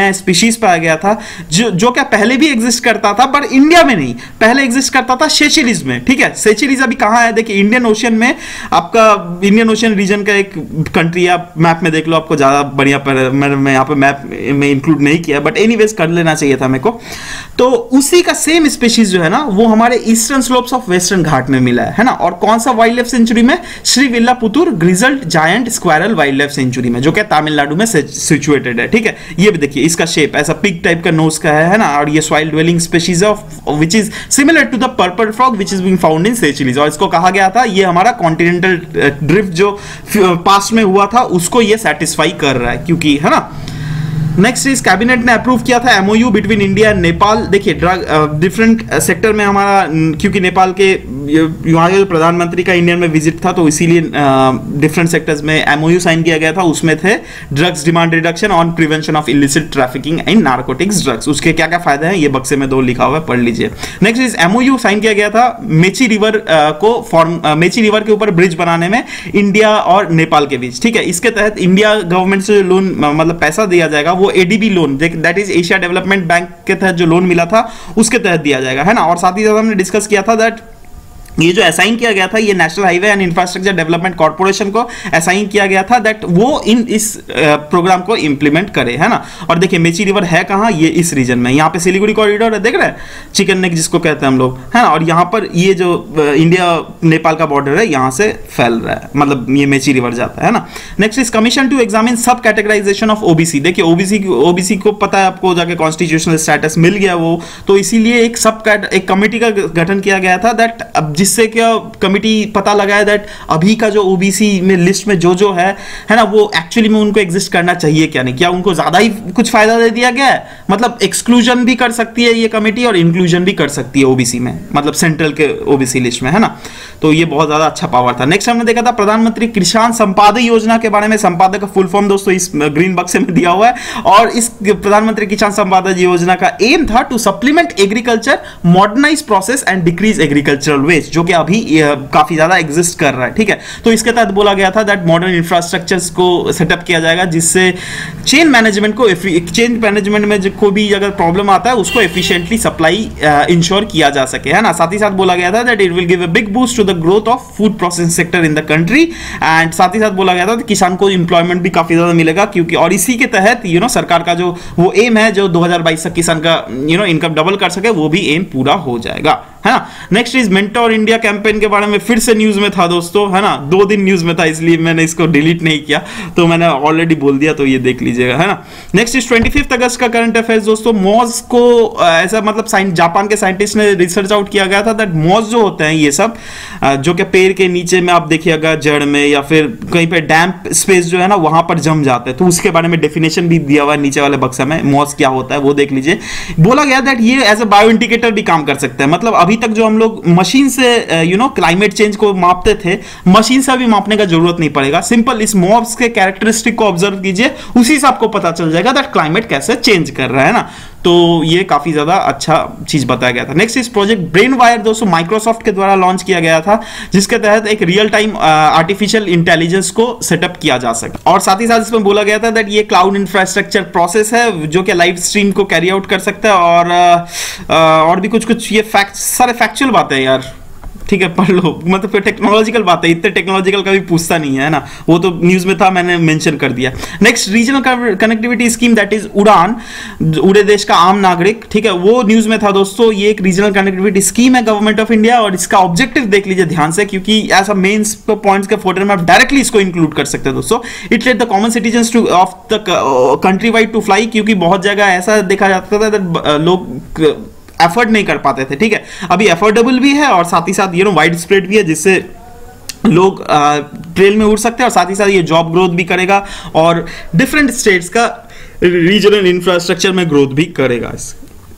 नया स्पीशीज पाया गया था जो जो क्या पहले भी एग्जिस्ट करता था पर इंडिया में नहीं, पहले एग्जिस्ट करता था सेचेलिस में। ठीक है, सेचेलिस अभी कहाँ है? देखिए इंडियन ओशियन में, आपका इंडियन ओशियन रीजन का एक कंट्री, आप मैप में देख लो, आपको ज्यादा बढ़िया पर मैं यहाँ पे मैप में इंक्लूड नहीं किया, बट एनीवेज कर लेना चाहिए था मेरे को। तो उसी का सेम स्पीशीज जो है ना वो हमारे eastern slopes of Western Ghat में मिला है, है ना। और कौन सा वाइल्ड लाइफ सेंचुरी में? Srivilliputhur grizzled giant squirrel wild life sanctuary में, जो कि तमिलनाडु में सिचुएटेड है। ठीक है, ये भी देखिए इसका शेप ऐसा पिग टाइप का नोज का है, है ना। और ये soil dwelling species of which is similar to the purple frog which is being found in Seychelles. और इसको कहा गया था ये हमारा कॉन्टिनेंटल ड्रिफ्ट जो पास्ट में हुआ था उसको ये सेटिस्फाई कर रहा है, क्योंकि, है ना। नेक्स्ट इज कैबिनेट ने अप्रूव किया था MOU between India and Nepal. देखिए ड्रग डिफरेंट सेक्टर में हमारा, क्योंकि नेपाल के वहाँ के प्रधानमंत्री का इंडिया में विजिट था तो इसीलिए डिफरेंट सेक्टर्स में एमओयू साइन किया गया था। उसमें थे drugs demand reduction on prevention of illicit trafficking in narcotics drugs. उसके क्या क्या फायदे हैं ये बक्से में दो लिखा हुआ है, पढ़ लीजिए। नेक्स्ट इज एमओयू साइन किया गया था मेची रिवर को फॉर्म मेची रिवर के ऊपर ब्रिज बनाने में इंडिया और नेपाल के बीच। ठीक है, इसके तहत इंडिया गवर्नमेंट से लोन मतलब पैसा दिया जाएगा वो ADB loan, that is Asia development bank के तहत जो लोन मिला था उसके तहत दिया जाएगा, है ना। और साथ ही साथ हमने डिस्कस किया था दैट ये जो असाइन किया गया था ये national highway and infrastructure development corporation को असाइन किया गया था दैट वो इन इस प्रोग्राम को इंप्लीमेंट करे, है ना। और देखिए मेची रिवर है कहाँ? ये इस रीजन में, यहाँ पे सिलीगुड़ी कॉरिडोर है, देख रहे हैं, चिकन नेक जिसको कहते हैं हम लोग, है ना। और यहाँ पर ये जो इंडिया नेपाल का बॉर्डर है यहाँ से फैल रहा है, मतलब ये मेची रिवर जाता है ना। Next is commission to examine subcategorization of OBC. देखिए ओबीसी ओबीसी को पता है आपको, जाके कॉन्स्टिट्यूशनल स्टेटस मिल गया वो, तो इसीलिए एक सब एक कमेटी का गठन किया गया था दैट अब जिससे क्या कमिटी पता लगाया दैट अभी का जो ओबीसी में लिस्ट में जो जो है है ना वो एक्चुअली में उनको एग्जिस्ट करना चाहिए क्या नहीं, क्या उनको ज्यादा ही कुछ फायदा दे दिया गया है। मतलब एक्सक्लूजन भी कर सकती है ये कमेटी और इंक्लूजन भी कर सकती है ओबीसी में, मतलब सेंट्रल के ओबीसी लिस्ट में, है ना। तो ये बहुत ज्यादा अच्छा पावर था। नेक्स्ट हमने देखा था प्रधानमंत्री किसान संपादक योजना के बारे में। संपादक का फुल फॉर्म दोस्तों इस ग्रीन बक्से में दिया हुआ है। और इस प्रधानमंत्री किसान संपादक योजना का एम था to supplement agriculture, modernise process and decrease agricultural waste, जो कि अभी काफी ज्यादा एग्जिस्ट कर रहा है। ठीक है, तो इसके तहत बोला गया था दैट मॉडर्न इंफ्रास्ट्रक्चर्स को सेटअप किया जाएगा जिससे चेन मैनेजमेंट को चेन मैनेजमेंट में को भी अगर प्रॉब्लम आता है उसको एफिशिएंटली सप्लाई इंश्योर किया जा सके, है ना। साथ ही साथ बोला गया था that it will give a big boost to the growth of food processing sector in the country. And साथ ही साथ बोला गया था कि किसान को एम्प्लॉयमेंट भी काफी ज्यादा मिलेगा, क्योंकि और इसी के तहत यू नो सरकार का जो वो एम है जो दो हज़ार बाईस तक किसान का यू नो इनकम डबल कर सके वो भी एम पूरा हो जाएगा, है ना। Next is mentor India campaign के बारे में फिर से न्यूज में था दोस्तों, है ना। दो दिन न्यूज में था इसलिए मैंने इसको डिलीट नहीं किया, तो मैंने ऑलरेडी बोल दिया, तो ये देख लीजिएगा, है ना। नेक्स्ट इज पच्चीस अगस्त का करंट अफेयर्स दोस्तों। मॉज को ऐसा मतलब जापान के साइंटिस्ट ने रिसर्च आउट किया गया था दैट मॉज जो होते हैं ये सब जो कि पेड़ के नीचे में आप देखिएगा जड़ में या फिर कहीं पे डैम्प स्पेस जो है ना वहां पर जम जाते हैं, तो उसके बारे में डेफिनेशन भी दिया हुआ है नीचे वाले बक्सा में, मॉज क्या होता है वो देख लीजिए। बोला गया दैट ये एज अ बायो इंडिकेटर भी काम कर सकता है, मतलब अभी तक जो हम लोग मशीन से यू नो क्लाइमेट चेंज को मापते थे, मशीन से अभी मापने का जरूरत नहीं पड़ेगा। सिंपल इस मॉब्स के कैरेक्टरिस्टिक को ऑब्जर्व कीजिए, उसी से आपको पता चल जाएगा दैट क्लाइमेट कैसे चेंज कर रहा है ना। तो ये काफी ज्यादा अच्छा चीज बताया गया था। Next is project brain wire दोस्तों माइक्रोसॉफ्ट के द्वारा लॉन्च किया गया था, जिसके तहत एक रियल टाइम आर्टिफिशियल इंटेलिजेंस को सेटअप किया जा सके। और साथ ही साथ इसमें बोला गया था दैट ये क्लाउड इंफ्रास्ट्रक्चर प्रोसेस है जो कि लाइव स्ट्रीम को कैरी आउट कर सकता है। और आ, आ, और भी कुछ कुछ ये फैक्ट सारे फैक्चुअल बातें हैं यार, ठीक है पढ़ लो, मतलब फिर टेक्नोलॉजिकल बात है, इतने टेक्नोलॉजिकल का भी पूछता नहीं है ना, वो तो न्यूज में था मैंने मेंशन कर दिया। Next regional connectivity scheme that is Udan, उड़े देश का आम नागरिक, ठीक है वो न्यूज में था दोस्तों। ये एक रीजनल कनेक्टिविटी स्कीम है गवर्नमेंट ऑफ इंडिया और इसका ऑब्जेक्टिव देख लीजिए ध्यान से, क्योंकि ऐसा मेंस पॉइंट्स के फोल्डर में आप डायरेक्टली इसको इंक्लूड कर सकते हैं दोस्तों। It let the common citizens to of the country wide to fly, क्योंकि बहुत जगह ऐसा देखा जाता था लोग एफर्ट नहीं कर पाते थे, ठीक है अभी एफोर्डेबल भी है और साथ ही साथ यू नो वाइड स्प्रेड भी है, जिससे लोग ट्रेन में उड़ सकते हैं और साथ ही साथ ये जॉब ग्रोथ भी करेगा और डिफरेंट स्टेट्स का रीजनल इंफ्रास्ट्रक्चर में ग्रोथ भी करेगा।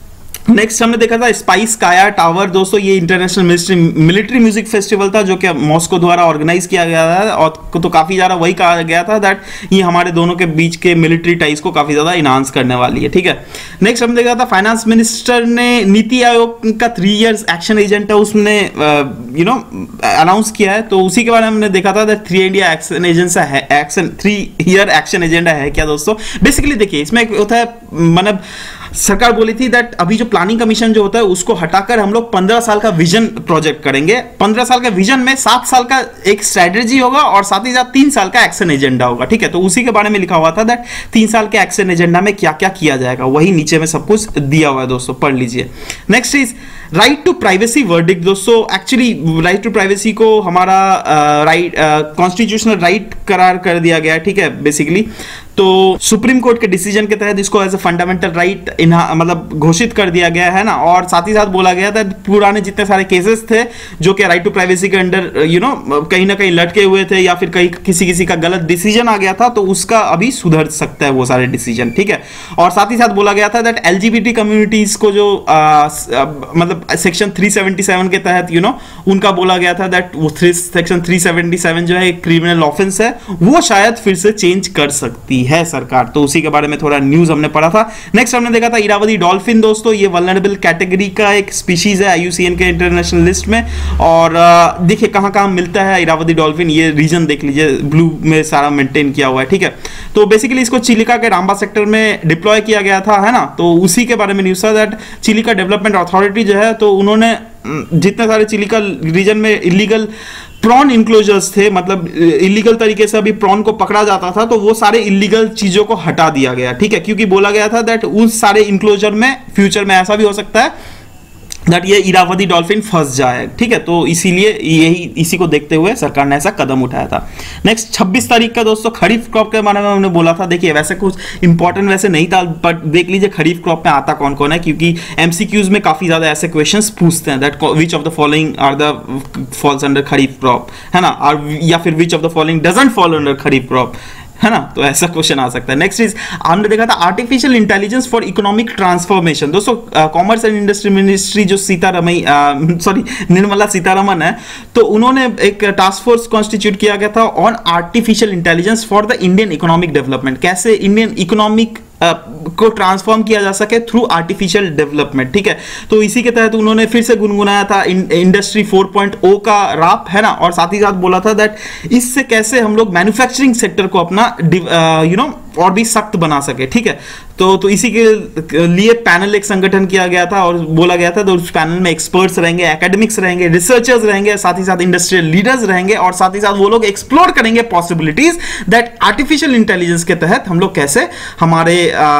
नेक्स्ट हमने देखा था स्पाइस काया टावर दोस्तों, ये इंटरनेशनल मिलिट्री म्यूजिक फेस्टिवल था जो कि मॉस्को द्वारा ऑर्गेनाइज किया गया था, और तो काफी ज्यादा वही कहा गया था दैट ये हमारे दोनों के बीच के मिलिट्री टाइज को काफी ज्यादा इनहांस करने वाली है, ठीक है। नेक्स्ट हमने देखा था फाइनेंस मिनिस्टर ने नीति आयोग का थ्री इयर्स एक्शन एजेंडा उसने यू नो अनाउंस किया है, तो उसी के बारे में हमने देखा था that three India action agenda है, action three year action agenda है क्या दोस्तों। बेसिकली देखिए इसमें होता है, मतलब सरकार बोली थी दैट अभी जो प्लानिंग कमीशन जो होता है उसको हटाकर हम लोग पंद्रह साल का विजन प्रोजेक्ट करेंगे। पंद्रह साल का विजन में सात साल का एक स्ट्रेटेजी होगा और साथ ही साथ तीन साल का एक्शन एजेंडा होगा, ठीक है। तो उसी के बारे में लिखा हुआ था दैट तीन साल के एक्शन एजेंडा में क्या क्या किया जाएगा, वही नीचे में सब कुछ दिया हुआ है दोस्तों, पढ़ लीजिए। Next is right to privacy verdict दोस्तों, एक्चुअली राइट टू प्राइवेसी को हमारा राइट कॉन्स्टिट्यूशनल राइट करार कर दिया गया है, ठीक है बेसिकली। तो सुप्रीम कोर्ट के डिसीजन के तहत इसको एज ए फंडामेंटल राइट मतलब घोषित कर दिया गया है ना, और साथ ही साथ बोला गया था पुराने जितने सारे केसेस थे जो कि राइट टू प्राइवेसी के अंडर यू नो कहीं ना कहीं लटके हुए थे या फिर कहीं किसी किसी का गलत डिसीजन आ गया था, तो उसका अभी सुधर सकता है वो सारे डिसीजन, ठीक है। और साथ ही साथ बोला गया था दैट एलजीबीटी कम्युनिटीज को जो आ, आ, मतलब सेक्शन थ्री सेवेंटी सेवन के तहत यू नो उनका बोला गया था दैट वो सेक्शन थ्री सेवेंटी सेवन जो है क्रिमिनल ऑफेंस है, वो शायद फिर से चेंज कर सकती है सरकार, तो उसी के बारे में थोड़ा न्यूज हमने पढ़ा था। नेक्स्ट हमने देखा था इरावदी डॉल्फिन दोस्तों, ये वल्नरेबल कैटेगरी का एक स्पीशीज है आईयूसीएन के इंटरनेशनल लिस्ट में, और देखिए कहां कहां मिलता है इरावदी डॉल्फिन, ये रीजन देख लीजिए ब्लू में सारा मेंटेन किया हुआ है, ठीक है। तो बेसिकली इसको चिलिका के रामबा सेक्टर में डिप्लॉय किया गया था, है ना, तो उसी के बारे में न्यूज था दैट चिलिका डेवलपमेंट अथॉरिटी जो है तो उन्होंने जितने सारे चिलिका रीजन में इलीगल प्रॉन इंक्लोजर्स थे, मतलब इलीगल तरीके से अभी प्रॉन को पकड़ा जाता था, तो वो सारे इलीगल चीजों को हटा दिया गया, ठीक है, क्योंकि बोला गया था दैट उस सारे इंक्लोजर में फ्यूचर में ऐसा भी हो सकता है दैट ये इरावदी डॉल्फिन फंस जाए, ठीक है। तो इसीलिए यही इसी को देखते हुए सरकार ने ऐसा कदम उठाया था। नेक्स्ट छब्बीस तारीख का दोस्तों खरीफ क्रॉप के बारे में हमने बोला था, देखिए वैसे कुछ इंपॉर्टेंट वैसे नहीं था, बट देख लीजिए खरीफ क्रॉप में आता कौन कौन है, क्योंकि एमसीक्यूज में काफी ज्यादा ऐसे क्वेश्चंस पूछते हैं that which of the following are the falls under kharif crop, है ना, और या फिर which of the following doesn't follow under kharif crop, है ना, तो ऐसा क्वेश्चन आ सकता है। नेक्स्ट इज हमने देखा था artificial intelligence for economic transformation दोस्तों, कॉमर्स एंड इंडस्ट्री मिनिस्ट्री जो सीतारमण सॉरी निर्मला सीतारमण है, तो उन्होंने एक टास्क फोर्स कॉन्स्टिट्यूट किया गया था on artificial intelligence for the Indian economic development, कैसे इंडियन इकोनॉमिक Uh, को ट्रांसफॉर्म किया जा सके थ्रू आर्टिफिशियल डेवलपमेंट, ठीक है। तो इसी के तहत उन्होंने फिर से गुनगुनाया था इंडस्ट्री फोर पॉइंट ओ का राप, है ना, और साथ ही साथ बोला था दैट इससे कैसे हम लोग मैन्युफैक्चरिंग सेक्टर को अपना यू नो और भी सख्त बना सके, ठीक है। तो तो इसी के लिए पैनल एक संगठन किया गया था और बोला गया था तो उस पैनल में एक्सपर्ट्स रहेंगे, एकेडमिक्स रहेंगे, रिसर्चर्स रहेंगे, साथ ही साथ इंडस्ट्रियल लीडर्स रहेंगे, और साथ ही साथ वो लोग एक्सप्लोर करेंगे पॉसिबिलिटीज दैट आर्टिफिशियल इंटेलिजेंस के तहत हम लोग कैसे हमारे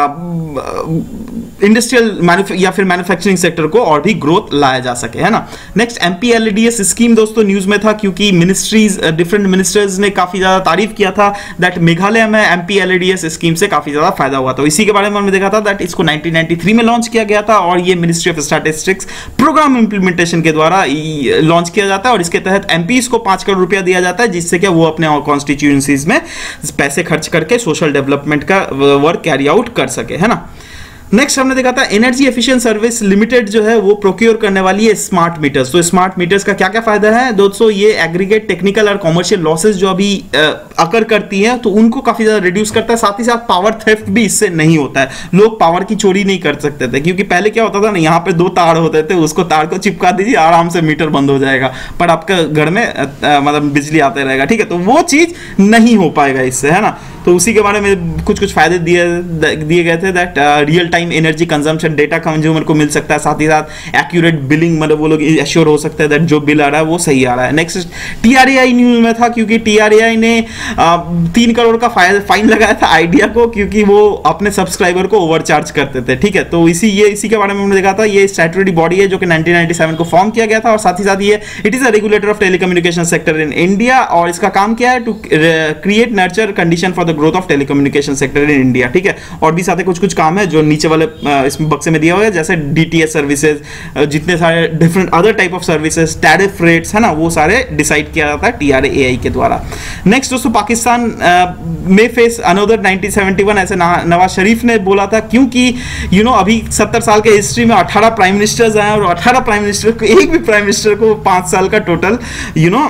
इंडस्ट्रियल या फिर मैन्युफैक्चरिंग सेक्टर को और भी ग्रोथ लाया जा सके, है ना। नेक्स्ट एमपीएलडीएस स्कीम दोस्तों न्यूज में था, क्योंकि मिनिस्ट्रीज डिफरेंट मिनिस्टर्स ने काफी ज्यादा तारीफ किया था दैट मेघालय में एमपीएलडीएस स्कीम से काफी ज्यादा फायदा हुआ, तो इसी के बारे में हमने देखा था दैट इसको नाइनटीन नाइंटी थ्री में लॉन्च किया गया था, और ये ministry of statistics programme implementation के द्वारा लॉन्च किया जाता है, और इसके तहत एमपीज को पांच करोड़ रुपया दिया जाता है, जिससे क्या वो अपने कॉन्स्टिट्यूएंसीज में पैसे खर्च करके सोशल डेवलपमेंट का वर्क कैरी आउट कर सके, है ना। नेक्स्ट हमने देखा था एनर्जी एफिशिएंट सर्विस लिमिटेड जो है वो प्रोक्योर करने वाली है स्मार्ट मीटर्स। तो स्मार्ट मीटर्स का क्या क्या फायदा है दोस्तों, ये एग्रीगेट टेक्निकल और कमर्शियल लॉसेस जो अभी अकर करती है तो उनको काफी ज्यादा रिड्यूस करता है, साथ ही साथ पावर थेफ्ट भी इससे नहीं होता है, लोग पावर की चोरी नहीं कर सकते थे, क्योंकि पहले क्या होता था ना, यहाँ पे दो तार होते थे, उसको तार को चिपका दीजिए आराम से मीटर बंद हो जाएगा, पर आपका घर में मतलब बिजली आते रहेगा, ठीक है। तो वो चीज नहीं हो पाएगा इससे, है ना। तो उसी के बारे में कुछ कुछ फायदे दिए दिए गए थे that real time energy consumption data consumer को मिल सकता है, साथ ही साथ एक्यूरेट बिलिंग मतलब वो लोग एश्योर हो सकते हैं दैट जो बिल आ रहा है वो सही आ रहा है। नेक्स्ट टीआरएआई न्यूज में था, क्योंकि टीआरएआई ने आ, तीन करोड़ का फाइन लगाया था आइडिया को, क्योंकि वो अपने सब्सक्राइबर को ओवरचार्ज करते थे, ठीक है। तो इसी ये इसी के बारे में हमने देखा था, ये स्टैट्यूटरी बॉडी है जो कि नाइनटीन नाइंटी सेवन को फॉर्म किया गया था, और साथ ही साथ ये it is a regulator of telecommunication sector in India, और इसका काम क्या है to create nurture condition for the growth of telecommunication sector in India, ठीक है। और भी साथ कुछ कुछ काम है जो नीचे नीचे वाले इसमें बक्से में दिया हुआ है, जैसे डीटीएच सर्विसेज, जितने सारे different other type of services, tariff rates है ना, वो सारे डिसाइड किया जाता है टीआरए के द्वारा। नेक्स्ट दोस्तों, पाकिस्तान में face another nineteen seventy one, ऐसे नवाज शरीफ ने बोला था, क्योंकि यू नो अभी सत्तर साल के हिस्ट्री में अठारह प्राइम मिनिस्टर्स आए और अठारह प्राइम मिनिस्टर को, एक भी प्राइम मिनिस्टर को पांच साल का टोटल यू नो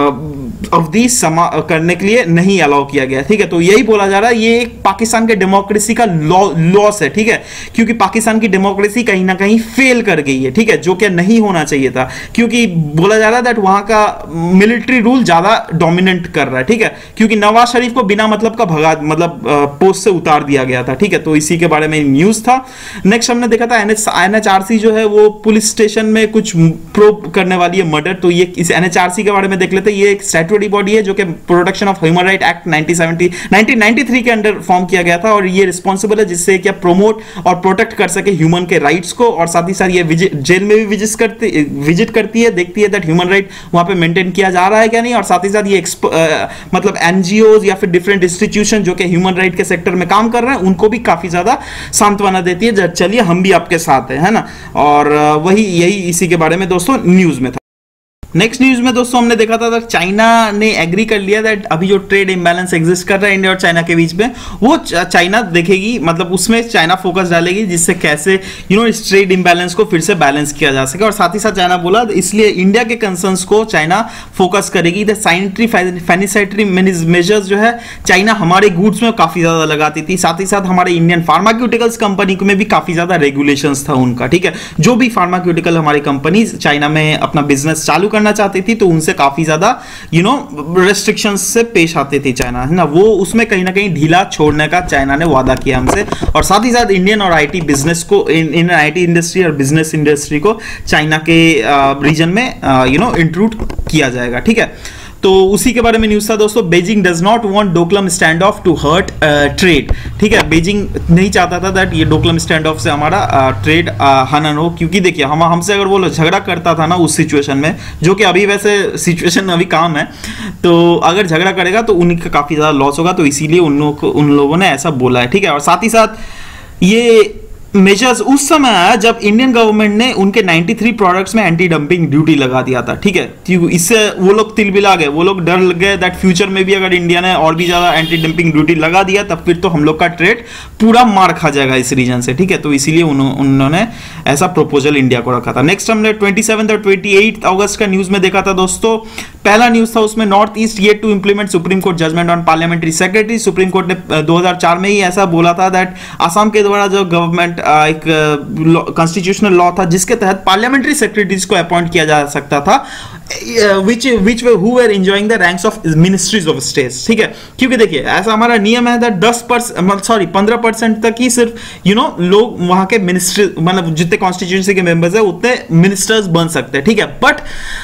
अवधि समा करने के लिए नहीं अलाउ किया गया, ठीक है। तो यही बोला जा रहा है ये एक पाकिस्तान के डेमोक्रेसी का लॉस है, ठीक है, क्योंकि पाकिस्तान की डेमोक्रेसी कहीं ना कहीं फेल कर गई है, ठीक है, जो कि नहीं होना चाहिए था, क्योंकि बोला जा रहा है दैट वहां का मिलिट्री रूल ज्यादा डोमिनेंट कर रहा है, ठीक है, क्योंकि नवाज शरीफ को बिना मतलब का भगा मतलब पोस्ट से उतार दिया गया था, ठीक है। तो इसी के बारे में न्यूज था। नेक्स्ट हमने देखा था एनएचआरसी जो है वो पुलिस स्टेशन में कुछ प्रोब करने वाली है मर्डर, तो ये इस एनएचआरसी के बारे में देख लेते हैं। ये एक स्टैट्यूटरी बॉडी है जो कि protection of human right act nineteen ninety three के अंडर फॉर्म किया गया था, और ये रिस्पॉन्सिबल है जिससे क्या प्रोमोट और प्रोटेक्ट कर सके ह्यूमन के राइट्स को, और साथ ही साथ ये जेल में भी विजिट करती विजिट करती है, देखती है दैट ह्यूमन राइट वहां पे मेंटेन किया जा रहा है क्या नहीं, और साथ ही साथ ये आ, मतलब एनजीओज या फिर डिफरेंट इंस्टीट्यूशन जो कि ह्यूमन राइट के सेक्टर में काम कर रहे हैं उनको भी काफी ज्यादा सांत्वना देती है, चलिए हम भी आपके साथ हैं, है ना। और वही यही इसी के बारे में दोस्तों न्यूज में था। नेक्स्ट न्यूज में दोस्तों हमने देखा था चाइना ने एग्री कर लिया दैट अभी जो ट्रेड इम्बैलेंस एग्जिस्ट कर रहा है इंडिया और चाइना के बीच में, वो चाइना देखेगी, मतलब उसमें चाइना फोकस डालेगी जिससे कैसे यू नो इस ट्रेड इम्बैलेंस को फिर से बैलेंस किया जा सके। और साथ ही साथ चाइना बोला इसलिए इंडिया के कंसर्न्स को चाइना फोकस करेगी। द सैनिटरी फैनिटरी मेजर्स जो है चाइना हमारे गुड्स में काफी ज्यादा लगाती थी, साथ ही साथ हमारे इंडियन फार्माक्यूटिकल्स कंपनी में भी काफी ज्यादा रेगुलेशंस था उनका, ठीक है। जो भी फार्माक्यूटिकल हमारी कंपनी चाइना में अपना बिजनेस चालू करना चाहती थी तो उनसे काफी ज्यादा यू नो रेस्ट्रिक्शंस से पेश आती थी चाइना, है ना, वो उसमें कहीं ना कहीं ढीला छोड़ने का चाइना ने वादा किया हमसे। और साथ ही साथ इंडियन और आईटी बिजनेस को, इंडियन आईटी इंडस्ट्री और बिजनेस इंडस्ट्री को चाइना के रीजन में यू नो इंक्लूड किया जाएगा, ठीक है। तो उसी के बारे में न्यूज था दोस्तों। Beijing does not want Doklam standoff to hurt trade, ठीक है। बेजिंग नहीं चाहता था दैट ये डोकलम स्टैंड ऑफ से हमारा ट्रेड हनन हो, क्योंकि देखिए हम हमसे अगर वो झगड़ा करता था ना उस सिचुएशन में, जो कि अभी वैसे सिचुएशन अभी काम है, तो अगर झगड़ा करेगा तो उनका काफी ज्यादा लॉस होगा, तो इसीलिए उन लोगों को उन लोगों ने ऐसा बोला है, ठीक है। और साथ ही साथ ये मेजर्स उस समय आया जब इंडियन गवर्नमेंट ने उनके तिरानवे प्रोडक्ट्स में एंटी डंपिंग ड्यूटी लगा दिया था, ठीक है। क्योंकि इससे वो लोग तिलबिला गए, वो लोग डर लग गए दैट फ्यूचर में भी अगर इंडिया ने और भी ज्यादा एंटी डंपिंग ड्यूटी लगा दिया तब फिर तो हम लोग का ट्रेड पूरा मार खा जाएगा इस रीजन से, ठीक है। तो इसीलिए उन्होंने ऐसा प्रपोजल इंडिया को रखा था। नेक्स्ट हमने ट्वेंटी सेवंथ और ट्वेंटी एट अगस्त का न्यूज में देखा था दोस्तों। पहला न्यूज था उसमें, north east yet to implement supreme court judgment on parliamentary secretary. Supreme court ने दो हज़ार चार में ही ऐसा बोला था दैट असम के द्वारा जो गवर्नमेंट एक कॉन्स्टिट्यूशनल लॉ था जिसके तहत पार्लियामेंट्री सेक्रेटरीज को अपॉइंट किया जा सकता था, which which were who were enjoying the ranks of ministries of states, ठीक है। क्योंकि देखिए ऐसा हमारा नियम है दैट दस परसेंट सॉरी पंद्रह परसेंट तक ही सिर्फ यू नो लोग वहां के मिनिस्ट्री मतलब जितने कॉन्स्टिट्यूंसी के मेंबर्स है उतने मिनिस्टर्स बन सकते हैं, ठीक है। बट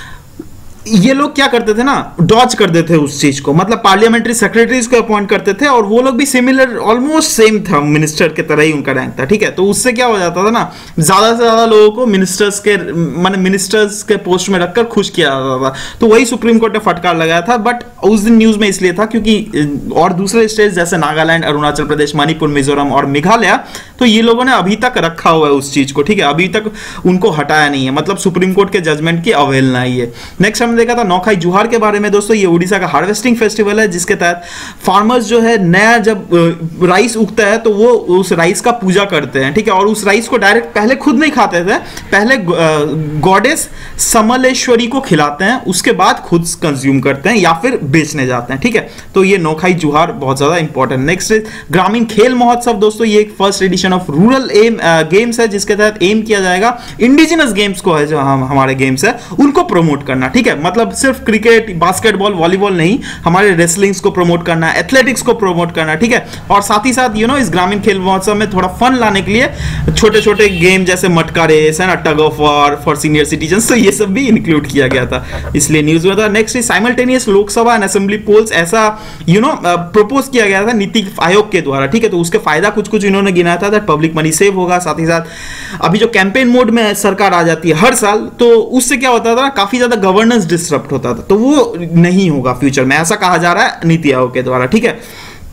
ये लोग क्या करते थे ना, डॉज कर देते थे उस चीज को, मतलब पार्लियामेंट्री सेक्रेटरीज को अपॉइंट करते थे और वो लोग भी सिमिलर ऑलमोस्ट सेम था, मिनिस्टर के तरह ही उनका रैंक था, ठीक है। तो उससे क्या हो जाता था ना, ज्यादा से ज्यादा लोगों को मिनिस्टर्स के माने मिनिस्टर्स के पोस्ट में रखकर खुश किया जाता था। तो वही सुप्रीम कोर्ट ने फटकार लगाया था। बट उस दिन न्यूज में इसलिए था क्योंकि और दूसरे स्टेट जैसे नागालैंड, अरुणाचल प्रदेश, मणिपुर, मिजोरम और मेघालय, तो ये लोगों ने अभी तक रखा हुआ है उस चीज को, ठीक है। अभी तक उनको हटाया नहीं है, मतलब सुप्रीम कोर्ट के जजमेंट की अवहेलना ही है। नेक्स्ट हमने देखा था नौखाई जुहार के बारे में दोस्तों। ये उड़ीसा का हार्वेस्टिंग फेस्टिवल है जिसके तहत फार्मर्स जो है नया जब राइस उगता है तो वो उस राइस का पूजा करते हैं, ठीक है। और उस राइस को डायरेक्ट पहले खुद नहीं खाते थे, पहले गॉडेस समलेश्वरी को खिलाते हैं, उसके बाद खुद कंज्यूम करते हैं या फिर बेचने जाते हैं, ठीक है। तो ये नौखाई जुहार बहुत ज्यादा इंपॉर्टेंट। नेक्स्ट ग्रामीण खेल महोत्सव दोस्तों, ये एक first edition of rural um games है जिसके तहत एम किया जाएगा इंडिजिनस गेम्स को है जो हम हमारे गेम्स है उनको प्रमोट करना, ठीक है। मतलब सिर्फ क्रिकेट, बास्केटबॉल, वॉलीबॉल नहीं, हमारे रेसलिंग्स को प्रमोट करना, एथलेटिक्स को प्रमोट करना, ठीक है। और साथ ही साथ यू नो इस ग्रामीण खेल महोत्सव में थोड़ा फन लाने के लिए छोटे छोटे गेम जैसे मटका रेस है ना, tug of war for senior citizen, तो ये सब भी इंक्लूड किया गया था, इसलिए न्यूज में था। Next is simultaneous Lok Sabha and assembly polls, ऐसा यू नो प्रपोज किया गया था नीति आयोग के द्वारा, ठीक है। तो उसके फायदा कुछ कुछ इन्होंने गिनाया था दैट पब्लिक मनी सेव होगा। साथ ही साथ अभी जो कैंपेन मोड में सरकार आ जाती है हर साल, तो उससे क्या होता था, काफी ज्यादा गवर्नेंस डिसरप्ट होता था, तो वो नहीं होगा फ्यूचर में, ऐसा कहा जा रहा है नीति आयोग के द्वारा, ठीक है।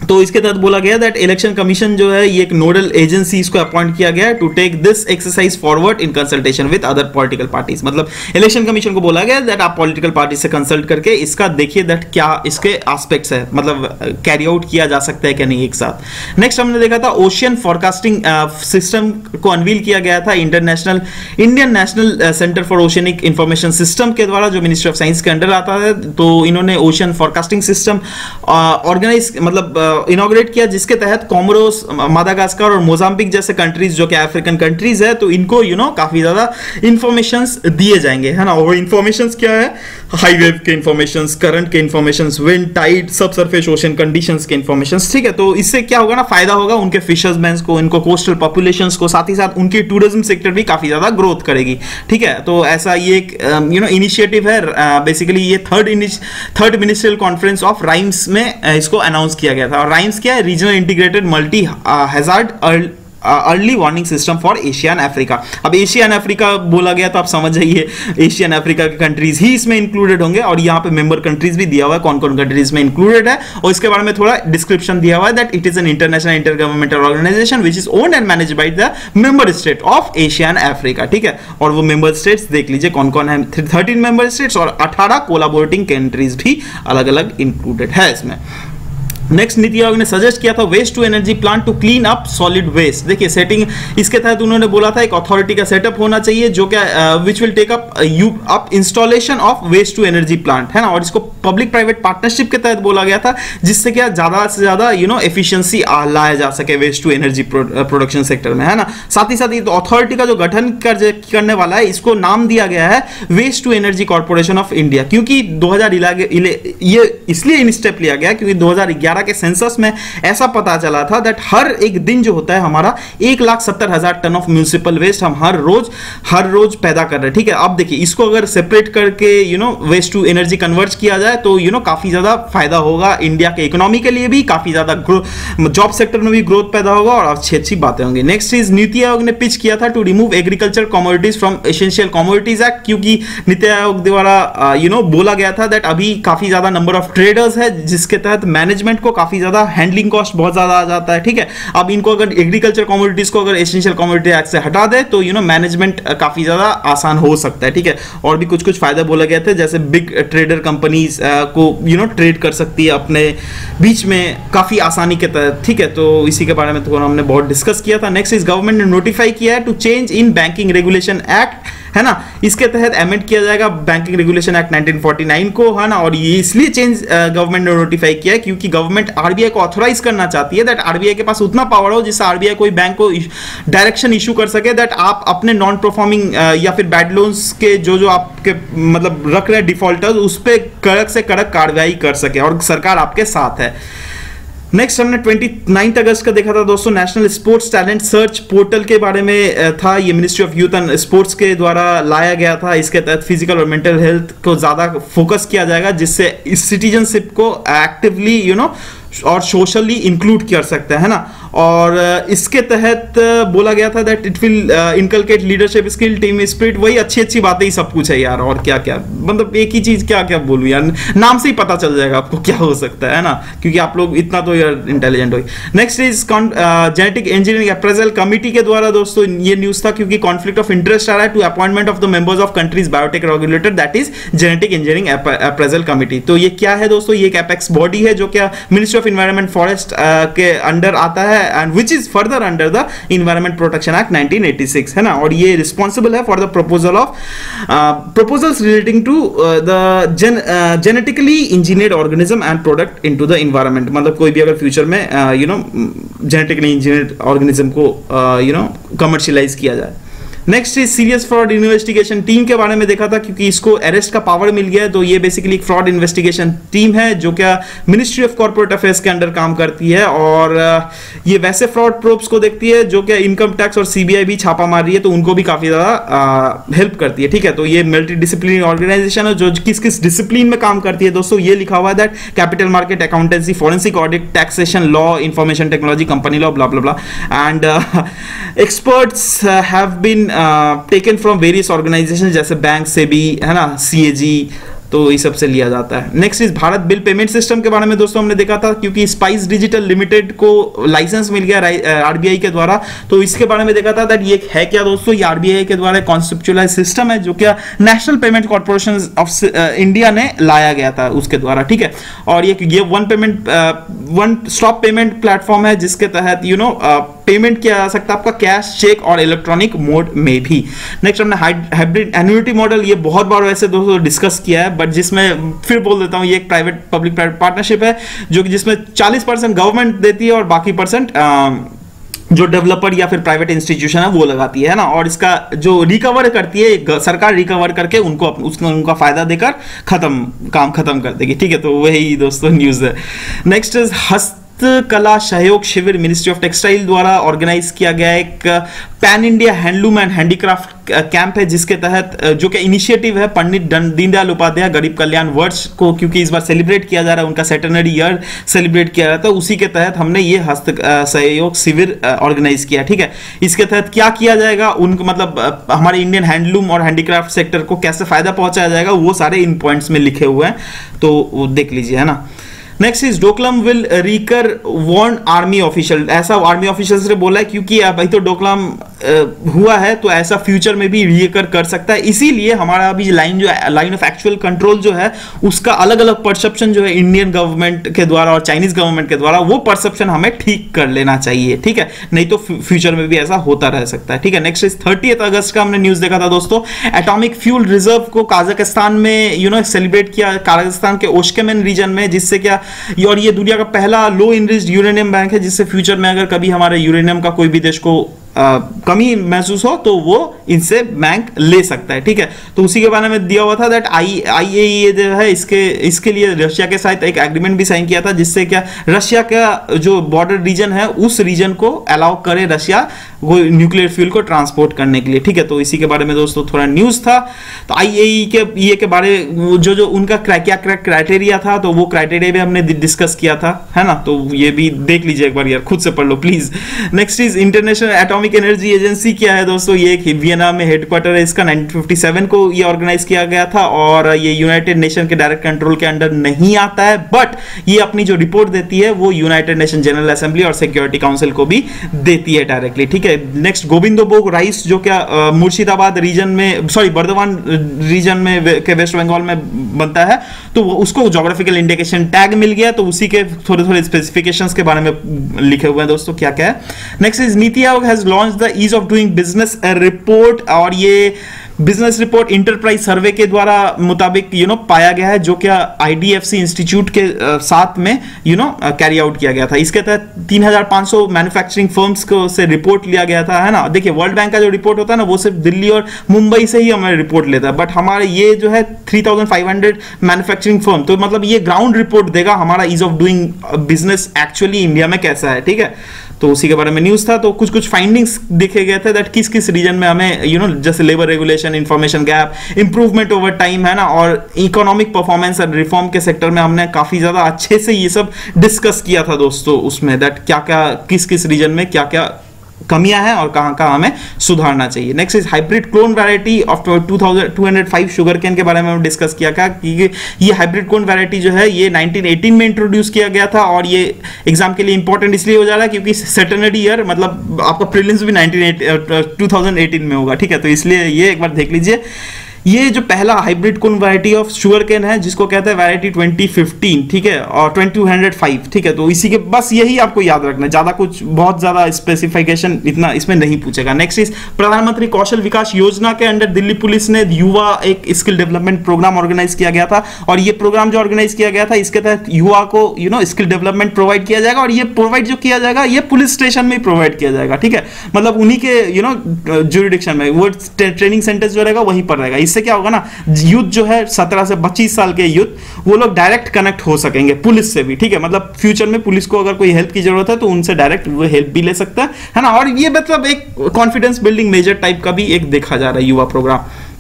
तो इसके तहत बोला गया दैट इलेक्शन कमीशन जो है ये एक नोडल एजेंसी इसको अपॉइंट किया गया है to take this exercise forward in consultation with other political parties. मतलब इलेक्शन कमीशन को बोला गया दैट आप पॉलिटिकल पार्टी से कंसल्ट करके इसका देखिए दैट क्या इसके एस्पेक्ट्स है, मतलब कैरी आउट किया जा सकता है क्या नहीं एक साथ। नेक्स्ट हमने देखा था ओशियन फोरकास्टिंग सिस्टम को अनवील किया गया था international Indian national centre for oceanic information system के द्वारा, जो मिनिस्ट्री ऑफ साइंस के अंडर आता है। तो इन्होंने ओशियन फोरकास्टिंग सिस्टम ऑर्गेनाइज मतलब इनॉग्रेट किया, जिसके तहत कोमोरोस, मादागास्कर और मोजाम्बिक जैसे कंट्रीज जो कि अफ्रीकन कंट्रीज है, तो इनको यू नो काफी ज्यादा इंफॉर्मेशंस दिए जाएंगे, है ना। और इंफॉर्मेशंस क्या है, हाई वेव के इंफॉर्मेशंस, करंट के informations, wind, tide, subsurface ocean conditions के इंफॉर्मेशंस, ठीक है। तो इससे क्या होगा ना, फायदा होगा उनके फिशर्समैन को, इनको कोस्टल पॉपुलेशंस को, साथ ही साथ उनकी टूरिज्म सेक्टर भी काफी ज्यादा ग्रोथ करेगी, ठीक है। तो ऐसा ये एक यू नो इनिशिएटिव है, बेसिकली ये third third ministerial conference of RIMES में इसको अनाउंस किया गया था। और राइम्स क्या है, regional integrated multi hazard early warning system for Asia and Africa. अब एशिया एंड अफ्रीका बोला गया तो आप समझ जाइए एशिया एंड अफ्रीका के कंट्रीज ही इसमें इंक्लूडेड होंगे, और यहाँ पे मेंबर कंट्रीज भी दिया हुआ है कौन कौन कंट्रीज में इंक्लूडेड है, और इसके बारे में थोड़ा डिस्क्रिप्शन दिया हुआ है that it is an international inter governmental organisation which is owned and managed by the member state of Asia and Africa, ठीक है। और वो मेंबर स्टेट्स देख लीजिए कौन कौन है, थर्टीन मेंबर स्टेट्स और अठारह कोलाबोरेटिंग कंट्रीज भी अलग अलग इंक्लूडेड है इसमें। नेक्स्ट नीति आयोग ने सजेस्ट किया था waste to energy plant to clean up solid waste. देखिए सेटिंग, इसके तहत उन्होंने बोला था एक अथॉरिटी का सेटअप होना चाहिए जो क्या which will take up you up installation of waste to energy plant, है ना। और इसको पब्लिक प्राइवेट पार्टनरशिप के तहत बोला गया था, जिससे क्या ज्यादा से ज्यादा यू नो एफिशिएंसी लाया जा सके waste to energy production sector में, है ना। साथ ही साथ ये अथॉरिटी का जो गठन कर, करने वाला है, इसको नाम दिया गया है waste to energy corporation of India, क्योंकि दो हज़ार ये इसलिए इन स्टेप लिया गया क्योंकि दो हज़ार ग्यारह के सेंसस में ऐसा पता चला था दैट हर एक दिन जो होता है हमारा एक लाख सत्तर हजार टन ऑफ म्यूनिसिपल वेस्ट हम हर रोज हर रोज पैदा कर रहे हैं, ठीक है। अब देखिए इसको अगर सेपरेट करके you know waste to energy convert किया जाए तो यू नो काफी ज्यादा फायदा होगा इंडिया के इकोनॉमी के लिए भी, काफी ज्यादा जॉब सेक्टर में भी ग्रोथ पैदा होगा और अच्छी अच्छी बातें होंगी। नेक्स्ट इज नीति आयोग ने पिच किया था to remove agriculture commodities from essential commodities act, क्योंकि नीति आयोग द्वारा यू नो बोला गया था दैट अभी काफी ज्यादा नंबर ऑफ ट्रेडर्स है, जिसके तहत मैनेजमेंट को काफी ज्यादा हैंडलिंग कॉस्ट बहुत ज्यादा आ जाता है, ठीक है। अब इनको अगर एग्रीकल्चर कमोडिटीज को अगर एसेंशियल कमोडिटी एक्ट से हटा दे तो यू नो मैनेजमेंट काफी ज्यादा आसान हो सकता है, ठीक है। और भी कुछ कुछ फायदे बोले गए थे, जैसे बिग ट्रेडर कंपनीज को यू नो ट्रेड कर सकती है अपने बीच में काफी आसानी के तहत, ठीक है। तो इसी के बारे में तो हमने बहुत डिस्कस किया था। नेक्स्ट इज गवर्नमेंट ने नोटिफाई किया है to change in banking regulation act, है ना। इसके तहत अमेंड किया जाएगा banking regulation act nineteen forty nine को, है ना। और ये इसलिए चेंज गवर्नमेंट ने नोटिफाई किया है क्योंकि गवर्नमेंट आरबीआई को ऑथराइज करना चाहती है दैट आरबीआई के पास उतना पावर हो जिससे आरबीआई कोई बैंक को डायरेक्शन इशू कर सके दैट आप अपने नॉन परफॉर्मिंग या फिर बैड लोन्स के जो जो आपके मतलब रख रहे डिफॉल्टर्स उस पर कड़क से कड़क कार्रवाई कर सके, और सरकार आपके साथ है। नेक्स्ट हमने उनतीस अगस्त का देखा था दोस्तों, national sports talent search portal के बारे में था। ये ministry of youth and sports के द्वारा लाया गया था। इसके तहत फिजिकल और मेंटल हेल्थ को ज्यादा फोकस किया जाएगा, जिससे इस सिटीजनशिप को एक्टिवली यू नो और सोशली इंक्लूड कर सकते हैं ना। और इसके तहत बोला गया था that it will inculcate leadership skill, team spirit, वही अच्छी अच्छी बातें ही सब कुछ है यार। और क्या क्या मतलब एक ही चीज क्या क्या बोलूं यार, नाम से ही पता चल जाएगा आपको क्या हो सकता है ना, क्योंकि आप लोग इतना तो यार इंटेलिजेंट हो। Next is genetic engineering appraisal committee के द्वारा दोस्तों ये न्यूज था, क्योंकि कॉन्फ्लिक्ट ऑफ इंटरेस्ट आ रहा है to appointment of the members of countries biotech regulator that is genetic engineering appraisal committee. तो ये क्या है दोस्तों, ये एक एपेक्स बॉडी है जो क्या मिनिस्ट्री ऑफ एनवायरनमेंट फॉरेस्ट के अंडर आता है and which is further under the environment protection act nineteen eighty six, है ना। और ये रिस्पॉन्सिबल है for the proposal of proposals relating to the genetically engineered organism and product into the environment, मतलब कोई भी अगर फ्यूचर में you know genetically engineered organism को यू नो कमर्शियलाइज किया जाए। Next is serious fraud investigation team के बारे में देखा था, क्योंकि इसको अरेस्ट का पावर मिल गया है। तो ये बेसिकली एक फ्रॉड इन्वेस्टिगेशन टीम है जो क्या मिनिस्ट्री ऑफ कॉर्पोरेट अफेयर्स के अंडर काम करती है, और ये वैसे फ्रॉड प्रोब्स को देखती है जो क्या इनकम टैक्स और सीबीआई भी छापा मार रही है, तो उनको भी काफी ज्यादा हेल्प करती है, ठीक है। तो ये मल्टी डिसिप्लिनरी ऑर्गेनाइजेशन है जो किस किस डिसिप्लिन में काम करती है दोस्तों, ये लिखा हुआ है that capital market, accountancy, forensic audit, taxation law, information technology, company law, blah blah blah. And experts have been taken from various organisation जैसे बैंक से भी, है ना, सीएजी। तो इस सब से लिया जाता है। Next is Bharat bill payment system के बारे में दोस्तों हमने देखा था, क्योंकि स्पाइस डिजिटल लिमिटेड को लाइसेंस मिल गया आरबीआई के द्वारा, तो इसके बारे में देखा था दैट ये है क्या दोस्तों, ये आरबीआई के द्वारा कॉन्सेप्चुअलाइज सिस्टम है जो क्या national payment corporation of India ने लाया गया था उसके द्वारा, ठीक है। और ये ये one payment one stop payment platform है जिसके तहत यू नो पेमेंट किया जा सकता है आपका कैश, चेक और इलेक्ट्रॉनिक मोड में भी। नेक्स्ट हमने हाइब्रिड एन्युटी मॉडल, ये बहुत बार वैसे दोस्तों डिस्कस किया है, बट जिसमें फिर बोल देता हूं ये एक प्राइवेट पब्लिक प्राइवेट पार्टनरशिप है जो कि जिसमें चालीस परसेंट गवर्नमेंट देती है और बाकी परसेंट जो डेवलपर या फिर प्राइवेट इंस्टीट्यूशन है वो लगाती है ना, और इसका जो रिकवर करती है सरकार रिकवर करके उनको उसको उनका फायदा देकर खत्म काम खत्म कर देगी, ठीक है। तो वही दोस्तों न्यूज़ है। नेक्स्ट इज हस्त Kala Sahyog Shivir ministry of textile द्वारा ऑर्गेनाइज किया गया एक pan India handloom and handicraft camp है, जिसके तहत जो कि इनिशिएटिव है पंडित दीनदयाल उपाध्याय गरीब कल्याण वर्ष को, क्योंकि इस बार सेलिब्रेट किया जा रहा है उनका सेंटेनरी ईयर सेलिब्रेट किया जाता है, उसी के तहत हमने ये हस्त सहयोग शिविर ऑर्गेनाइज किया, ठीक है। इसके तहत क्या किया जाएगा, उनको मतलब हमारे इंडियन हैंडलूम और हैंडीक्राफ्ट सेक्टर को कैसे फायदा पहुंचाया जाएगा वो सारे इन पॉइंट्स में लिखे हुए हैं, तो देख लीजिए, है ना। Next is Doklam will recur warn army official, ऐसा आर्मी ऑफिशियल से बोला है क्योंकि भाई तो डोकलाम हुआ है तो ऐसा फ्यूचर में भी रिकर कर सकता है, इसीलिए हमारा अभी लाइन जो लाइन ऑफ एक्चुअल कंट्रोल जो है उसका अलग अलग परसेप्शन जो है इंडियन गवर्नमेंट के द्वारा और चाइनीज गवर्नमेंट के द्वारा, वो परसेप्शन हमें ठीक कर लेना चाहिए, ठीक है, नहीं तो फ्यूचर में भी ऐसा होता रह सकता है, ठीक है। नेक्स्ट इज थर्टियथ अगस्त का हमने न्यूज देखा था दोस्तों, एटॉमिक फ्यूल रिजर्व को काजाकिस्तान में यू नो सेलिब्रेट किया, काजाकिस्तान के ओशकेमेन रीजन में, जिससे क्या और ये दुनिया का पहला लो इनरिच्ड यूरेनियम बैंक है, जिससे फ्यूचर में अगर कभी हमारे यूरेनियम का कोई भी देश को आ, कमी महसूस हो तो वो इनसे बैंक ले सकता है, ठीक है। तो उसी के बारे में दिया हुआ था दैट आई आई ए ई जो है इसके इसके लिए रशिया के साथ एक एग्रीमेंट भी साइन किया था, जिससे क्या रशिया का जो बॉर्डर रीजन है उस रीजन को अलाउ करे रशिया वो न्यूक्लियर फ्यूल को ट्रांसपोर्ट करने के लिए, ठीक है। तो इसी के बारे में दोस्तों थोड़ा न्यूज था। तो आई ए ई के ये के बारे जो जो उनका क्या क्राइटेरिया था तो वो क्राइटेरिया भी हमने डिस्कस किया था, है ना, तो ये भी देख लीजिए एक बार यार, खुद से पढ़ लो please. Next is international atomic energy agency क्या है दोस्तों, ये एक वियना में हेडक्वार्टर है इसका, नाइनटीन फिफ्टी सेवन को ये ऑर्गेनाइज किया गया था और ये यूनाइटेड नेशन के डायरेक्ट कंट्रोल के अंडर नहीं आता है, बट ये अपनी जो रिपोर्ट देती है वो यूनाइटेड नेशन जनरल असेंबली और सिक्योरिटी काउंसिल को भी देती है डायरेक्टली, ठीक है। नेक्स्ट गोविंदोबोग राइस जो क्या मुर्शिदाबाद रीजन में सॉरी बर्दवान रीजन में के वेस्ट बंगाल में बनता है, तो उसको ज्योग्राफिकल इंडिकेशन टैग मिल गया, तो उसी के थोड़े थोड़े स्पेसिफिकेशंस के बारे में लिखे हुए हैं दोस्तों क्या क्या है। Next is NITI Aayog has launch the ease of doing business report, और ये बिजनेस रिपोर्ट इंटरप्राइज सर्वे के द्वारा मुताबिक यू नो पाया गया है, जो क्या आईडीएफसी इंस्टीट्यूट के uh, साथ में यू नो कैरी आउट किया गया था। इसके तहत तीन हज़ार पाँच सौ मैन्युफैक्चरिंग फर्म्स को से रिपोर्ट लिया गया था, है ना। देखिए वर्ल्ड बैंक का जो रिपोर्ट होता है ना वो सिर्फ दिल्ली और मुंबई से ही हमें रिपोर्ट लेता है, बट हमारे ये जो है three thousand five hundred manufacturing firm, तो मतलब ये ग्राउंड रिपोर्ट देगा हमारा ease of doing business actually India में कैसा है, ठीक है। तो उसी के बारे में न्यूज था। तो कुछ कुछ फाइंडिंग्स देखे गए थे दैट किस किस रीजन में हमें यू नो जैसे labour regulation, information gap, improvement over time, है ना, और इकोनॉमिक परफॉर्मेंस और रिफॉर्म के सेक्टर में हमने काफी ज्यादा अच्छे से ये सब डिस्कस किया था दोस्तों उसमें, दैट क्या क्या किस किस रीजन में क्या क्या कमियां हैं और कहां कहां हमें सुधारना चाहिए। Next is hybrid clone variety of two thousand two hundred five sugar cane के बारे में हम डिस्कस किया था कि ये हाइब्रिड क्लोन वैरायटी जो है ये नाइनटीन एटीन में इंट्रोड्यूस किया गया था, और ये एग्जाम के लिए इंपॉर्टेंट इसलिए हो जा रहा है क्योंकि सेटरनरी ईयर मतलब आपका प्रीलिम्स भी नाइनटीन टू थाउजेंड एटीन में होगा, ठीक है। तो इसलिए ये एक बार देख लीजिए। ये जो पहला hybrid cone variety of sugar cane है जिसको कहते हैं वैरायटी ट्वेंटी फिफ्टीन, ठीक है, और ट्वेंटी हंड्रेड फाइव, ठीक है। तो इसी के बस यही आपको याद रखना है, ज्यादा कुछ बहुत ज्यादा स्पेसिफिकेशन इतना इसमें नहीं पूछेगा। नेक्स्ट इज प्रधानमंत्री कौशल विकास योजना के अंडर दिल्ली पुलिस ने युवा एक स्किल डेवलपमेंट प्रोग्राम ऑर्गेनाइज किया गया था, और ये प्रोग्राम जो ऑर्गेनाइज किया गया था इसके तहत युवा को you know skill development provide किया जाएगा, और ये प्रोवाइड जो किया जाएगा ये पुलिस स्टेशन में प्रोवाइड किया जाएगा, ठीक है, मतलब उन्हीं के यू नो ज्यूरिडिक्शन में वो ट्रेनिंग सेंटर जो रहेगा वहीं पर रहेगा। इससे क्या होगा ना, यूथ जो है सत्रह से पच्चीस साल के यूथ वो लोग डायरेक्ट कनेक्ट हो सकेंगे पुलिस से भी, ठीक है, मतलब फ्यूचर में पुलिस को अगर कोई हेल्प की जरूरत है तो उनसे डायरेक्ट वो हेल्प भी ले सकता है, है ना। और ये मतलब एक कॉन्फिडेंस बिल्डिंग मेजर टाइप का भी एक देखा जा रहा है युवा प्रोग्राम।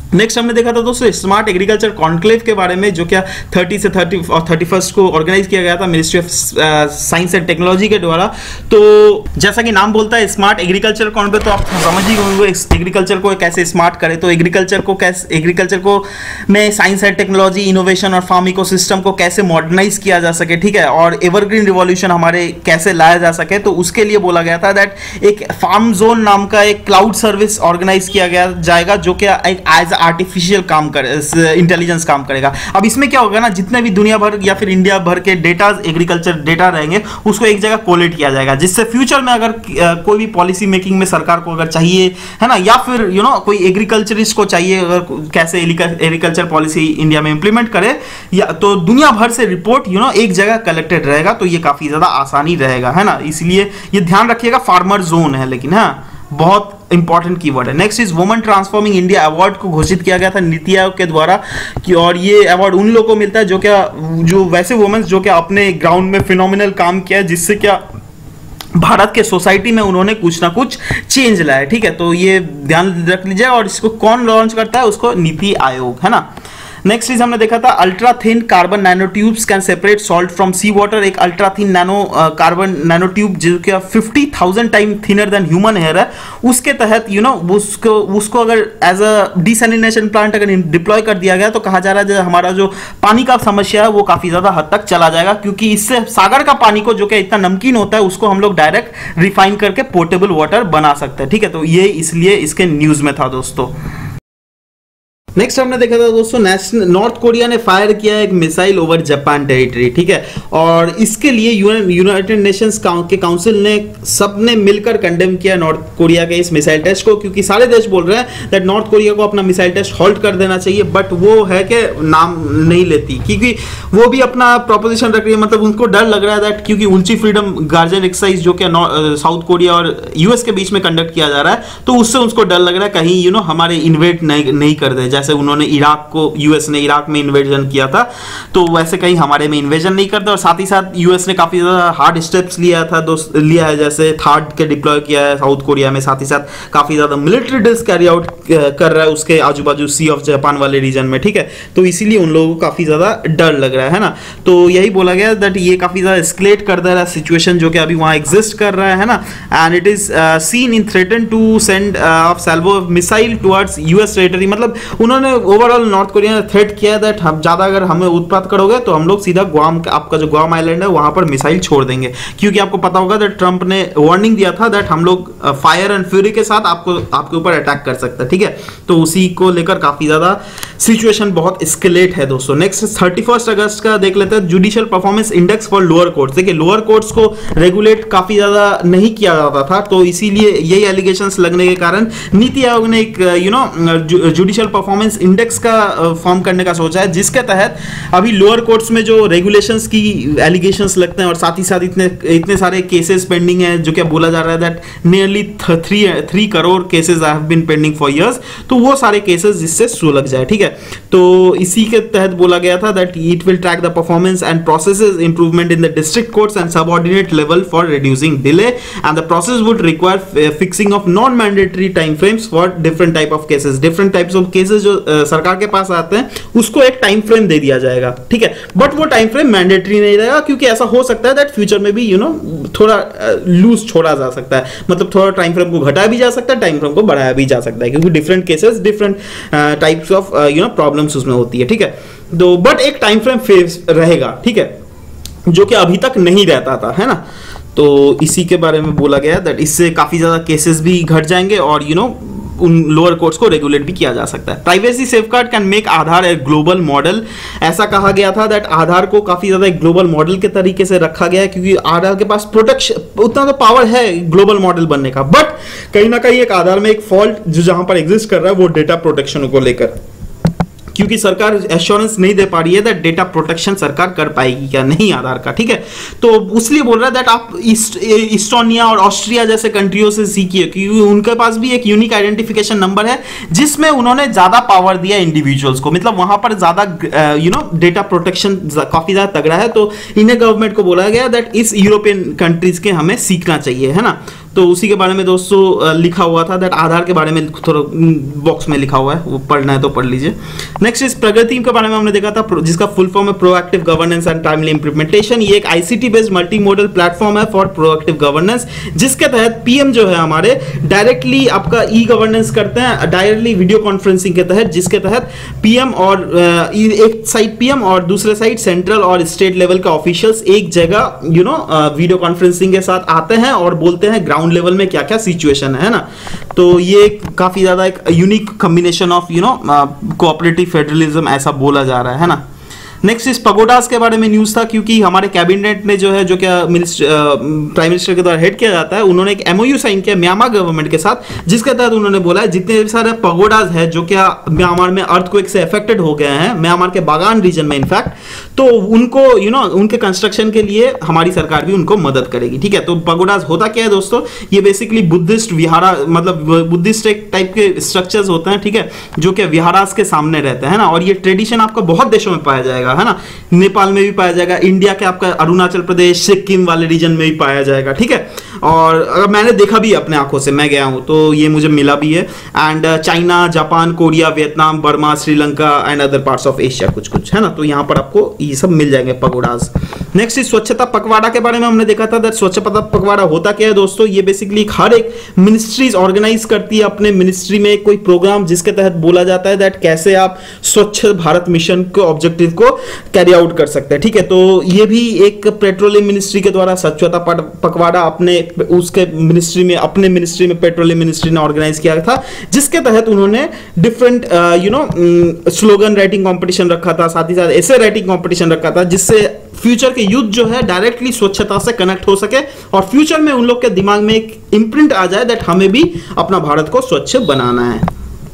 नेक्स्ट हमने देखा था दोस्तों स्मार्ट एग्रीकल्चर कॉन्क्लेव के बारे में, जो क्या तीस से तीस और इकतीस को ऑर्गेनाइज किया गया था ministry of science and technology के द्वारा। तो जैसा कि नाम बोलता है स्मार्ट एग्रीकल्चर कॉन्क्लेव, तो आप समझ ही होंगे एग्रीकल्चर को कैसे स्मार्ट करे। तो एग्रीकल्चर को कैसे एग्रीकल्चर को में साइंस एंड टेक्नोलॉजी, इनोवेशन और फार्म इकोसिस्टम को कैसे मॉडर्नाइज किया जा सके, ठीक है, और एवरग्रीन रिवॉल्यूशन हमारे कैसे लाया जा सके। तो उसके लिए बोला गया था दैट एक फार्म जोन नाम का एक क्लाउड सर्विस ऑर्गेनाइज किया गया जाएगा, जो कि एक एज आर्टिफिशियल काम करे, इंटेलिजेंस काम करेगा। अब इसमें क्या होगा ना, जितने भी दुनिया भर या फिर इंडिया भर के डेटा, एग्रीकल्चर डेटा रहेंगे, उसको एक जगह कोलेट किया जाएगा, जिससे फ्यूचर में अगर कोई भी पॉलिसी मेकिंग में सरकार को अगर चाहिए है ना, या फिर यू नो कोई एग्रीकल्चरिस्ट को चाहिए अगर कैसे एग्रीकल्चर पॉलिसी इंडिया में इंप्लीमेंट करे, या तो दुनिया भर से रिपोर्ट यू नो एक जगह कलेक्टेड रहेगा, तो ये काफी ज्यादा आसानी रहेगा, है ना। इसलिए ये ध्यान रखिएगा, फार्मर जोन है लेकिन, हाँ बहुत इंपॉर्टेंट कीवर्ड है। Next is women transforming India award को घोषित किया गया था नीति आयोग के द्वारा कि, और ये अवार्ड उन लोगों को मिलता है जो क्या जो वैसे वुमेन्स जो क्या अपने ग्राउंड में फिनोमिनल काम किया है, जिससे क्या भारत के सोसाइटी में उन्होंने कुछ ना कुछ चेंज लाया, ठीक है। तो ये ध्यान रख लीजिए, और इसको कौन लॉन्च करता है, उसको नीति आयोग, है ना। नेक्स्ट चीज हमने देखा था ultra thin carbon nano tubes can separate salt from sea water. एक ultra thin nano carbon nano tube जो कि fifty thousand time thinner than human hair है, उसके तहत यू नो उसको उसको अगर एज अ डिसैलिनेशन प्लांट अगर डिप्लॉय कर दिया गया, तो कहा जा रहा है हमारा जो पानी का समस्या है वो काफी ज्यादा हद तक चला जाएगा, क्योंकि इससे सागर का पानी को जो कि इतना नमकीन होता है उसको हम लोग डायरेक्ट रिफाइन करके पोर्टेबल वाटर बना सकते हैं, ठीक है। तो ये इसलिए इसके न्यूज में था दोस्तों। नेक्स्ट हमने देखा था दोस्तों नेशनल नॉर्थ कोरिया ने फायर किया एक मिसाइल ओवर जापान टेरिटरी, ठीक है, और इसके लिए यूनाइटेड नेशंस के काउंसिल ने सबने मिलकर कंडेम किया नॉर्थ कोरिया के इस मिसाइल टेस्ट को, क्योंकि सारे देश बोल रहे हैं दैट नॉर्थ कोरिया को अपना मिसाइल टेस्ट हॉल्ट कर देना चाहिए, बट वो है कि नाम नहीं लेती, क्योंकि वो भी अपना प्रोपोजिशन रख रही है, मतलब उनको डर लग रहा है दैट क्योंकि ऊंची फ्रीडम गार्जियन एक्सरसाइज जो कि साउथ कोरिया और यूएस के बीच में कंडक्ट किया जा रहा है, तो उससे उसको डर लग रहा है कहीं यू नो हमारे इन्वेट नहीं, नहीं कर दे, जैसे उन्होंने इराक को यूएस ने इराक में इन्वेजन किया था, तो वैसे कहीं हमारे में इन्वेजन नहीं करते। और साथ ही साथ यूएस ने काफी ज्यादा हार्ड स्टेप्स लिया था दोस्त लिया है, जैसे थार्ड के डिप्लॉय किया है साउथ कोरिया में, साथ ही साथ काफी ज्यादा मिलिट्री ड्रिल्स कैरी आउट कर रहा है उसके आजू बाजू सी ऑफ जापान वाले रीजन में, ठीक है। तो इसीलिए उन लोगों को काफी ज्यादा डर लग रहा है ना। तो यही बोला गया दैट ये काफी ज्यादा एस्केलेट कर दे रहा है सिचुएशन जो कि अभी वहां एग्जिस्ट कर रहा है ना, and it is seen in threaten to send of salvo missile towards US territory. मतलब उन्होंने ओवरऑल नॉर्थ कोरिया ने थ्रेट किया है दैट हम ज्यादा अगर हमें उत्पात करोगे तो हम लोग सीधा ग्वाम, आपका जो ग्वाम आइलैंड है वहां पर मिसाइल छोड़ देंगे, क्योंकि आपको पता होगा दैट ट्रंप ने वार्निंग दिया था दैट हम लोग फायर एंड फ्यूरी के साथ आपको आपके ऊपर अटैक कर सकते हैं, ठीक है। तो उसी को लेकर काफी ज्यादा सिचुएशन बहुत एस्केलेट है दोस्तों। नेक्स्ट थर्टी फर्स्ट अगस्त का देख लेते हैं judicial performance index for lower courts. देखिए लोअर कोर्ट्स को रेगुलेट काफी ज्यादा नहीं किया जाता था, तो इसीलिए यही एलिगेशंस लगने के कारण नीति आयोग ने एक you know judicial performance index का फॉर्म करने का सोचा है, जिसके तहत अभी लोअर कोर्ट्स में जो रेगुलेशंस की एलिगेशंस लगते हैं और साथ ही साथ इतने इतने सारे केसेस पेंडिंग है, जो क्या बोला जा रहा है that nearly three three crore cases have been pending for years, तो वो सारे केसेस जिससे सुलझ जाए, ठीक है। तो इसी के तहत बोला गया था that it will track the performance and processes improvement in the district courts and subordinate level for reducing delay and the process would require fixing of non mandatory time frames for different type of cases. Different types of cases जो uh, सरकार के पास आते हैं उसको एक time frame दे दिया जाएगा, ठीक है, बट वो टाइम फ्रेम मैंडेटरी नहीं रहेगा, क्योंकि ऐसा हो सकता है दैट फ्यूचर में भी यू you नो know, थोड़ा लूज uh, छोड़ा जा सकता है, मतलब थोड़ा टाइम फ्रेम को घटाया भी जा सकता है, टाइम फ्रेम को बढ़ाया भी जा सकता है, क्योंकि different cases different types of you know problems उसमें होती है, ठीक है। तो बट एक टाइम फ्रेम फेस रहेगा, ठीक है, जो कि अभी तक नहीं रहता था, है ना। तो इसी के बारे में बोला गया दैट इससे काफी ज्यादा केसेस भी घट जाएंगे और यू you नो know, उन लोअर कोर्ट्स को रेगुलेट भी किया जा सकता है। Privacy safeguard can make Aadhaar a global model. ऐसा कहा गया था दैट आधार को काफी ज्यादा एक ग्लोबल मॉडल के तरीके से रखा गया है, क्योंकि आधार के पास प्रोटेक्शन उतना तो पावर है ग्लोबल मॉडल बनने का, बट कहीं ना कहीं एक आधार में एक फॉल्ट जो जहां पर एग्जिस्ट कर रहा है वो डेटा प्रोटेक्शन को लेकर, क्योंकि सरकार एश्योरेंस नहीं दे पा रही है दैट डेटा प्रोटेक्शन सरकार कर पाएगी क्या नहीं आधार का, ठीक है। तो उसलिए बोल रहा है दैट आप इस्टोनिया और ऑस्ट्रिया जैसे कंट्रियों से सीखिए, क्योंकि उनके पास भी एक यूनिक आइडेंटिफिकेशन नंबर है जिसमें उन्होंने ज्यादा पावर दिया इंडिविजुअल्स को, मतलब वहां पर ज्यादा यू नो डेटा प्रोटेक्शन काफी ज्यादा तगड़ा है। तो इंडियन गवर्नमेंट को बोला गया दैट इस यूरोपियन कंट्रीज के हमें सीखना चाहिए, है ना। तो उसी के बारे में दोस्तों लिखा हुआ था, दैट आधार के बारे में थोड़ा बॉक्स में लिखा हुआ है, वो पढ़ना है तो पढ़ लीजिए। नेक्स्ट इस प्रगति के बारे में हमने देखा था, जिसका फुल फॉर्म है proactive governance and timely implementation. ये एक ICT based multi model platform है फॉर प्रोएक्टिव गवर्नेंस, जिसके तहत पीएम जो है हमारे डायरेक्टली आपका ई गवर्नेंस करते हैं, डायरेक्टली वीडियो कॉन्फ्रेंसिंग के तहत, जिसके तहत पीएम और एक साइड पीएम और दूसरे साइड सेंट्रल और स्टेट लेवल के ऑफिशियल्स एक जगह यू नो वीडियो कॉन्फ्रेंसिंग के साथ आते हैं और बोलते हैं ग्राउंड लेवल में क्या क्या सिचुएशन है ना। तो ये काफी ज्यादा एक unique combination of you know cooperative federalism ऐसा बोला जा रहा है ना। नेक्स्ट इस पगोडास के बारे में न्यूज था, क्योंकि हमारे कैबिनेट ने जो है जो क्या मिनिस्टर प्राइम मिनिस्टर के द्वारा हेड किया जाता है, उन्होंने एक एमओयू साइन किया म्यांमार गवर्नमेंट के साथ, जिसके तहत उन्होंने बोला है जितने सारे पगोडास है जो क्या म्यांमार में अर्थक्वेक से अफेक्टेड हो गए हैं, म्यांमार के बागान रीजन में इनफैक्ट, तो उनको यू you नो know, उनके कंस्ट्रक्शन के लिए हमारी सरकार भी उनको मदद करेगी। ठीक है, तो पगोडास होता क्या है दोस्तों, ये बेसिकली बुद्धिस्ट विहारा मतलब बुद्धिस्ट एक टाइप के स्ट्रक्चर्स होते हैं, ठीक है, जो कि विहारास के सामने रहते हैं ना। और ये ट्रेडिशन आपको बहुत देशों में पाया जाएगा है ना, नेपाल में भी पाया जाएगा, इंडिया के आपका अरुणाचल प्रदेश सिक्किम वाले रीजन में भी पाया जाएगा। ठीक है, और अगर मैंने देखा भी अपने आंखों से, मैं गया हूं तो ये मुझे मिला भी है। And China, Japan, Korea, Vietnam, Burma, Sri Lanka and other parts of Asia कुछ कुछ है ना, तो यहां पर आपको ये सब मिल जाएंगे पगोडास। नेक्स्ट इस स्वच्छता पखवाड़ा के बारे में हमने देखा था, दैट स्वच्छता पखवाड़ा होता क्या है दोस्तों, ये बेसिकली हर एक मिनिस्ट्रीज ऑर्गेनाइज करती है अपने मिनिस्ट्री में कोई प्रोग्राम, जिसके तहत बोला जाता है दैट कैसे आप स्वच्छ भारत मिशन के ऑब्जेक्टिव को कैरी आउट कर सकते हैं। ठीक है, तो ये भी एक पेट्रोलियम मिनिस्ट्री के द्वारा स्वच्छता पखवाड़ा अपने उसके मिनिस्ट्री में अपने मिनिस्ट्री में पेट्रोलियम मिनिस्ट्री ने ऑर्गेनाइज किया था, जिसके तहत उन्होंने different you know slogan writing competition रखा था, साथ ही साथ ऐसे राइटिंग कंपटीशन रखा था, जिससे फ्यूचर के यूथ जो है डायरेक्टली स्वच्छता से कनेक्ट हो सके और फ्यूचर में उन लोग के दिमाग में एक इंप्रिंट आ जाए दैट हमें भी अपना भारत को स्वच्छ बनाना है।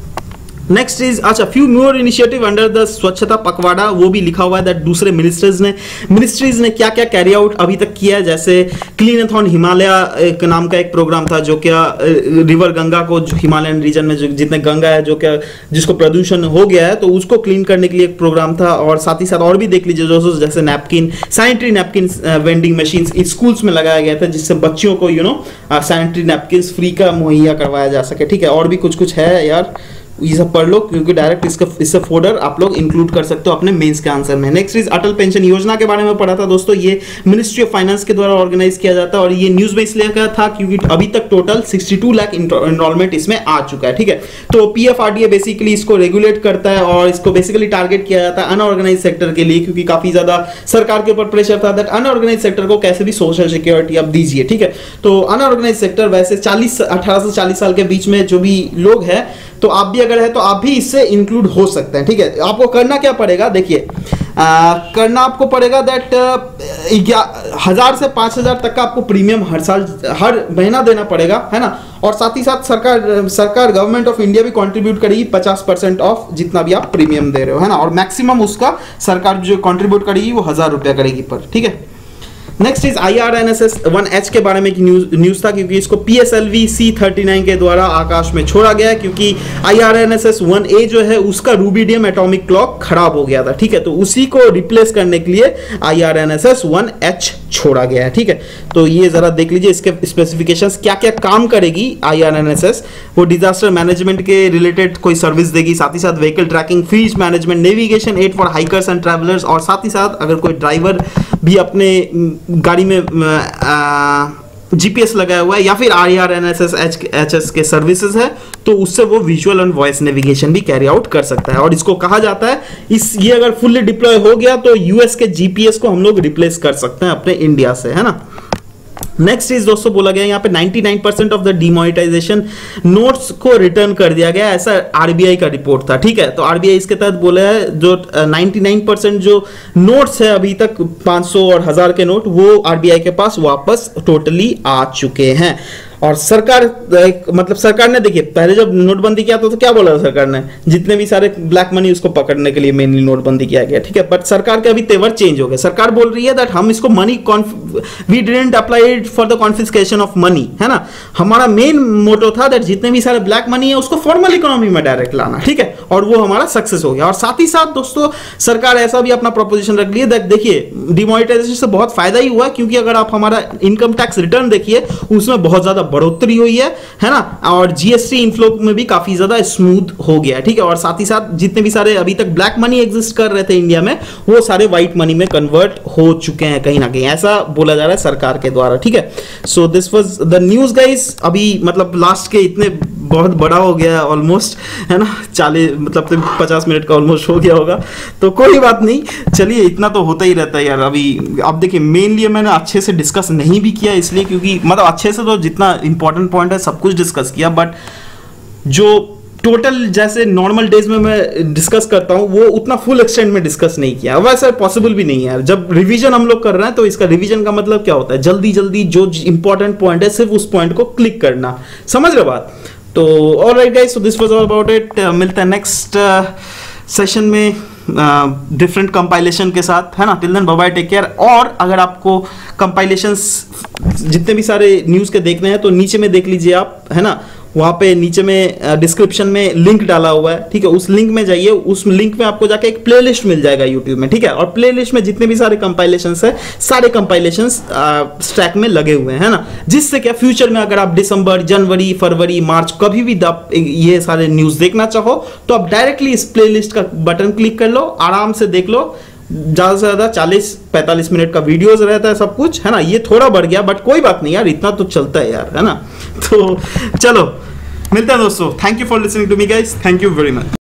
नेक्स्ट इज अच्छा few more initiative under the Swachhta Pakhwada, वो भी लिखा हुआ है दैट दूसरे मिनिस्टर्स ने मिनिस्ट्रीज ने क्या क्या कैरी आउट अभी तक किया है। जैसे क्लीनथॉन हिमालय एक नाम का एक प्रोग्राम था, जो क्या रिवर गंगा को, जो हिमालयन रीजन में जो जितने गंगा है जो क्या जिसको प्रदूषण हो गया है, तो उसको क्लीन करने के लिए एक प्रोग्राम था। और साथ ही साथ और भी देख लीजिए दोस्तों, जैसे napkin sanitary napkin vending machine schools में लगाया गया था, जिससे बच्चियों को you know sanitary napkin free का मुहैया करवाया जा सके। ठीक है, और भी कुछ कुछ है यार, ये सब पढ़ लो, क्योंकि डायरेक्ट इसका इससे फोल्डर आप लोग इंक्लूड कर सकते हो अपने मेंस के आंसर में। नेक्स्ट इज अटल पेंशन योजना के बारे में पढ़ा था दोस्तों, ये मिनिस्ट्री ऑफ फाइनेंस के द्वारा ऑर्गेनाइज किया जाता है और ये न्यूज में इसलिए कहा था क्योंकि अभी तक टोटल बासठ लाख एनरोलमेंट इसमें आ चुका है। ठीक है, तो पीएफआरडीए बेसिकली इसको रेगुलेट करता है और इसको बेसिकली टारगेट किया जाता है अनऑर्गेनाइज सेक्टर के लिए, क्योंकि काफी ज्यादा सरकार के ऊपर प्रेशर था दैट अनऑर्गेनाइज सेक्टर को कैसे भी सोशल सिक्योरिटी आप दीजिए। ठीक है, तो अनऑर्गेनाइज सेक्टर वैसे चालीस अठारह से चालीस साल के बीच में जो भी लोग हैं, तो आप भी अगर है तो आप भी इससे इंक्लूड हो सकते हैं। ठीक है, आपको करना क्या पड़ेगा, देखिए करना आपको पड़ेगा दैट हजार से पांच हजार तक का आपको प्रीमियम हर साल हर महीना देना पड़ेगा, है ना। और साथ ही साथ सरकार सरकार गवर्नमेंट ऑफ इंडिया भी कंट्रीब्यूट करेगी पचास परसेंट ऑफ जितना भी आप प्रीमियम दे रहे हो, है ना। और मैक्सिमम उसका सरकार जो कंट्रीब्यूट करेगी वो हजार रुपया करेगी पर। ठीक है, next is I R N S S one H के बारे में न्यूज न्यूज था, क्योंकि इसको P S L V C thirty nine के द्वारा आकाश में छोड़ा गया है, क्योंकि I R N S S one A जो है उसका रूबिडियम एटॉमिक क्लॉक खराब हो गया था। ठीक है, तो उसी को रिप्लेस करने के लिए I R N S S one H छोड़ा गया है। ठीक है, तो ये जरा देख लीजिए इसके स्पेसिफिकेशंस, क्या क्या काम करेगी I R N S S. वो डिजास्टर मैनेजमेंट के रिलेटेड कोई सर्विस देगी, साथ ही साथ vehicle tracking, field management, navigation aid for hikers and travellers, और साथ ही साथ अगर कोई ड्राइवर भी अपने गाड़ी में जीपीएस लगाया हुआ है या फिर I R N S S H S के सर्विसेज है, तो उससे वो विजुअल एंड वॉइस नेविगेशन भी कैरी आउट कर सकता है। और इसको कहा जाता है, इस ये अगर फुल्ली डिप्लॉय हो गया तो यूएस के जीपीएस को हम लोग रिप्लेस कर सकते हैं अपने इंडिया से, है ना। नेक्स्ट इज दोस्तों बोला गया यहाँ पे निन्यानवे percent of the demonetisation notes को रिटर्न कर दिया गया, ऐसा आरबीआई का रिपोर्ट था। ठीक है, तो आरबीआई इसके तहत बोला है जो निन्यानवे परसेंट जो नोट्स है अभी तक पाँच सौ और हजार के नोट, वो आरबीआई के पास वापस टोटली आ चुके हैं। और सरकार मतलब सरकार ने देखिए पहले जब नोटबंदी किया था तो क्या बोला सरकार ने, जितने भी सारे ब्लैक मनी उसको पकड़ने के लिए मेनली नोटबंदी किया गया। ठीक है, बट सरकार के अभी तेवर चेंज हो गए। सरकार बोल रही है दैट हम इसको money we didn't apply it for the confiscation of money, है ना। हमारा मेन मोटो था दैट जितने भी सारे ब्लैक मनी है उसको फॉर्मल इकोनॉमी में डायरेक्ट लाना। ठीक है, और वो हमारा सक्सेस हो गया। और साथ ही साथ दोस्तों सरकार ऐसा भी अपना प्रोपोजिशन रख लिया दैट देखिए डिमोनेटाइजेशन से बहुत फायदा ही हुआ, क्योंकि अगर आप हमारा इनकम टैक्स रिटर्न देखिए उसमें बहुत ज्यादा बढ़ोतरी हुई है है ना, और जीएसटी इनफ्लो में भी काफी ज्यादा स्मूथ हो गया है, ठीक है। और साथ ही साथ जितने भी सारे अभी तक ब्लैक मनी एग्जिस्ट कर रहे थे इंडिया में, वो सारे व्हाइट मनी में कन्वर्ट हो चुके हैं कहीं ना कहीं, ऐसा बोला जा रहा है सरकार के द्वारा, ठीक है। So this was the news guys. अभी मतलब लास्ट के इतने बहुत बड़ा हो गया ऑलमोस्ट, है ना, चालीस मतलब तो पचास मिनट का ऑलमोस्ट हो गया होगा, तो कोई बात नहीं, चलिए इतना तो होता ही रहता है यार। अभी अब देखिए मेनली मैंने अच्छे से डिस्कस नहीं भी किया इसलिए क्योंकि मतलब अच्छे से तो जितना इंपॉर्टेंट पॉइंट है सब कुछ डिस्कस किया, बट जो टोटल जैसे नॉर्मल डेज में मैं डिस्कस करता हूं वो उतना फुल एक्सटेंट में डिस्कस नहीं किया, वैसे पॉसिबल भी नहीं है यार। जब रिवीजन हम लोग कर रहे हैं तो इसका रिवीजन का मतलब क्या होता है, जल्दी जल्दी जो इंपॉर्टेंट पॉइंट है सिर्फ उस पॉइंट को क्लिक करना, समझ रहे बात। तो alright guys, so this was all about it. मिलते हैं नेक्स्ट सेशन में डिफरेंट uh, कंपाइलेशन के साथ, है ना। Till then bye bye, take care. और अगर आपको कंपाइलेशंस जितने भी सारे न्यूज़ के देखने हैं तो नीचे में देख लीजिए आप, है ना, वहाँ पे नीचे में डिस्क्रिप्शन में लिंक डाला हुआ है, ठीक है। उस लिंक में जाइए, उस लिंक में आपको जाके एक प्लेलिस्ट मिल जाएगा यूट्यूब में, ठीक है। और प्लेलिस्ट में जितने भी सारे कंपाइलेशंस है, सारे कंपाइलेशंस स्टैक में लगे हुए हैं, है ना, जिससे क्या फ्यूचर में अगर आप दिसंबर, जनवरी, फरवरी, मार्च कभी भी आप ये सारे न्यूज़ देखना चाहो तो आप डायरेक्टली इस प्लेलिस्ट का बटन क्लिक कर लो, आराम से देख लो। ज़्यादा से ज़्यादा चालीस पैंतालीस मिनट का वीडियोस रहता है सब कुछ, है ना। ये थोड़ा बढ़ गया बट कोई बात नहीं यार, इतना तो चलता है यार, है ना। तो चलो मिलते हैं दोस्तों। Thank you for listening to me guys, thank you very much.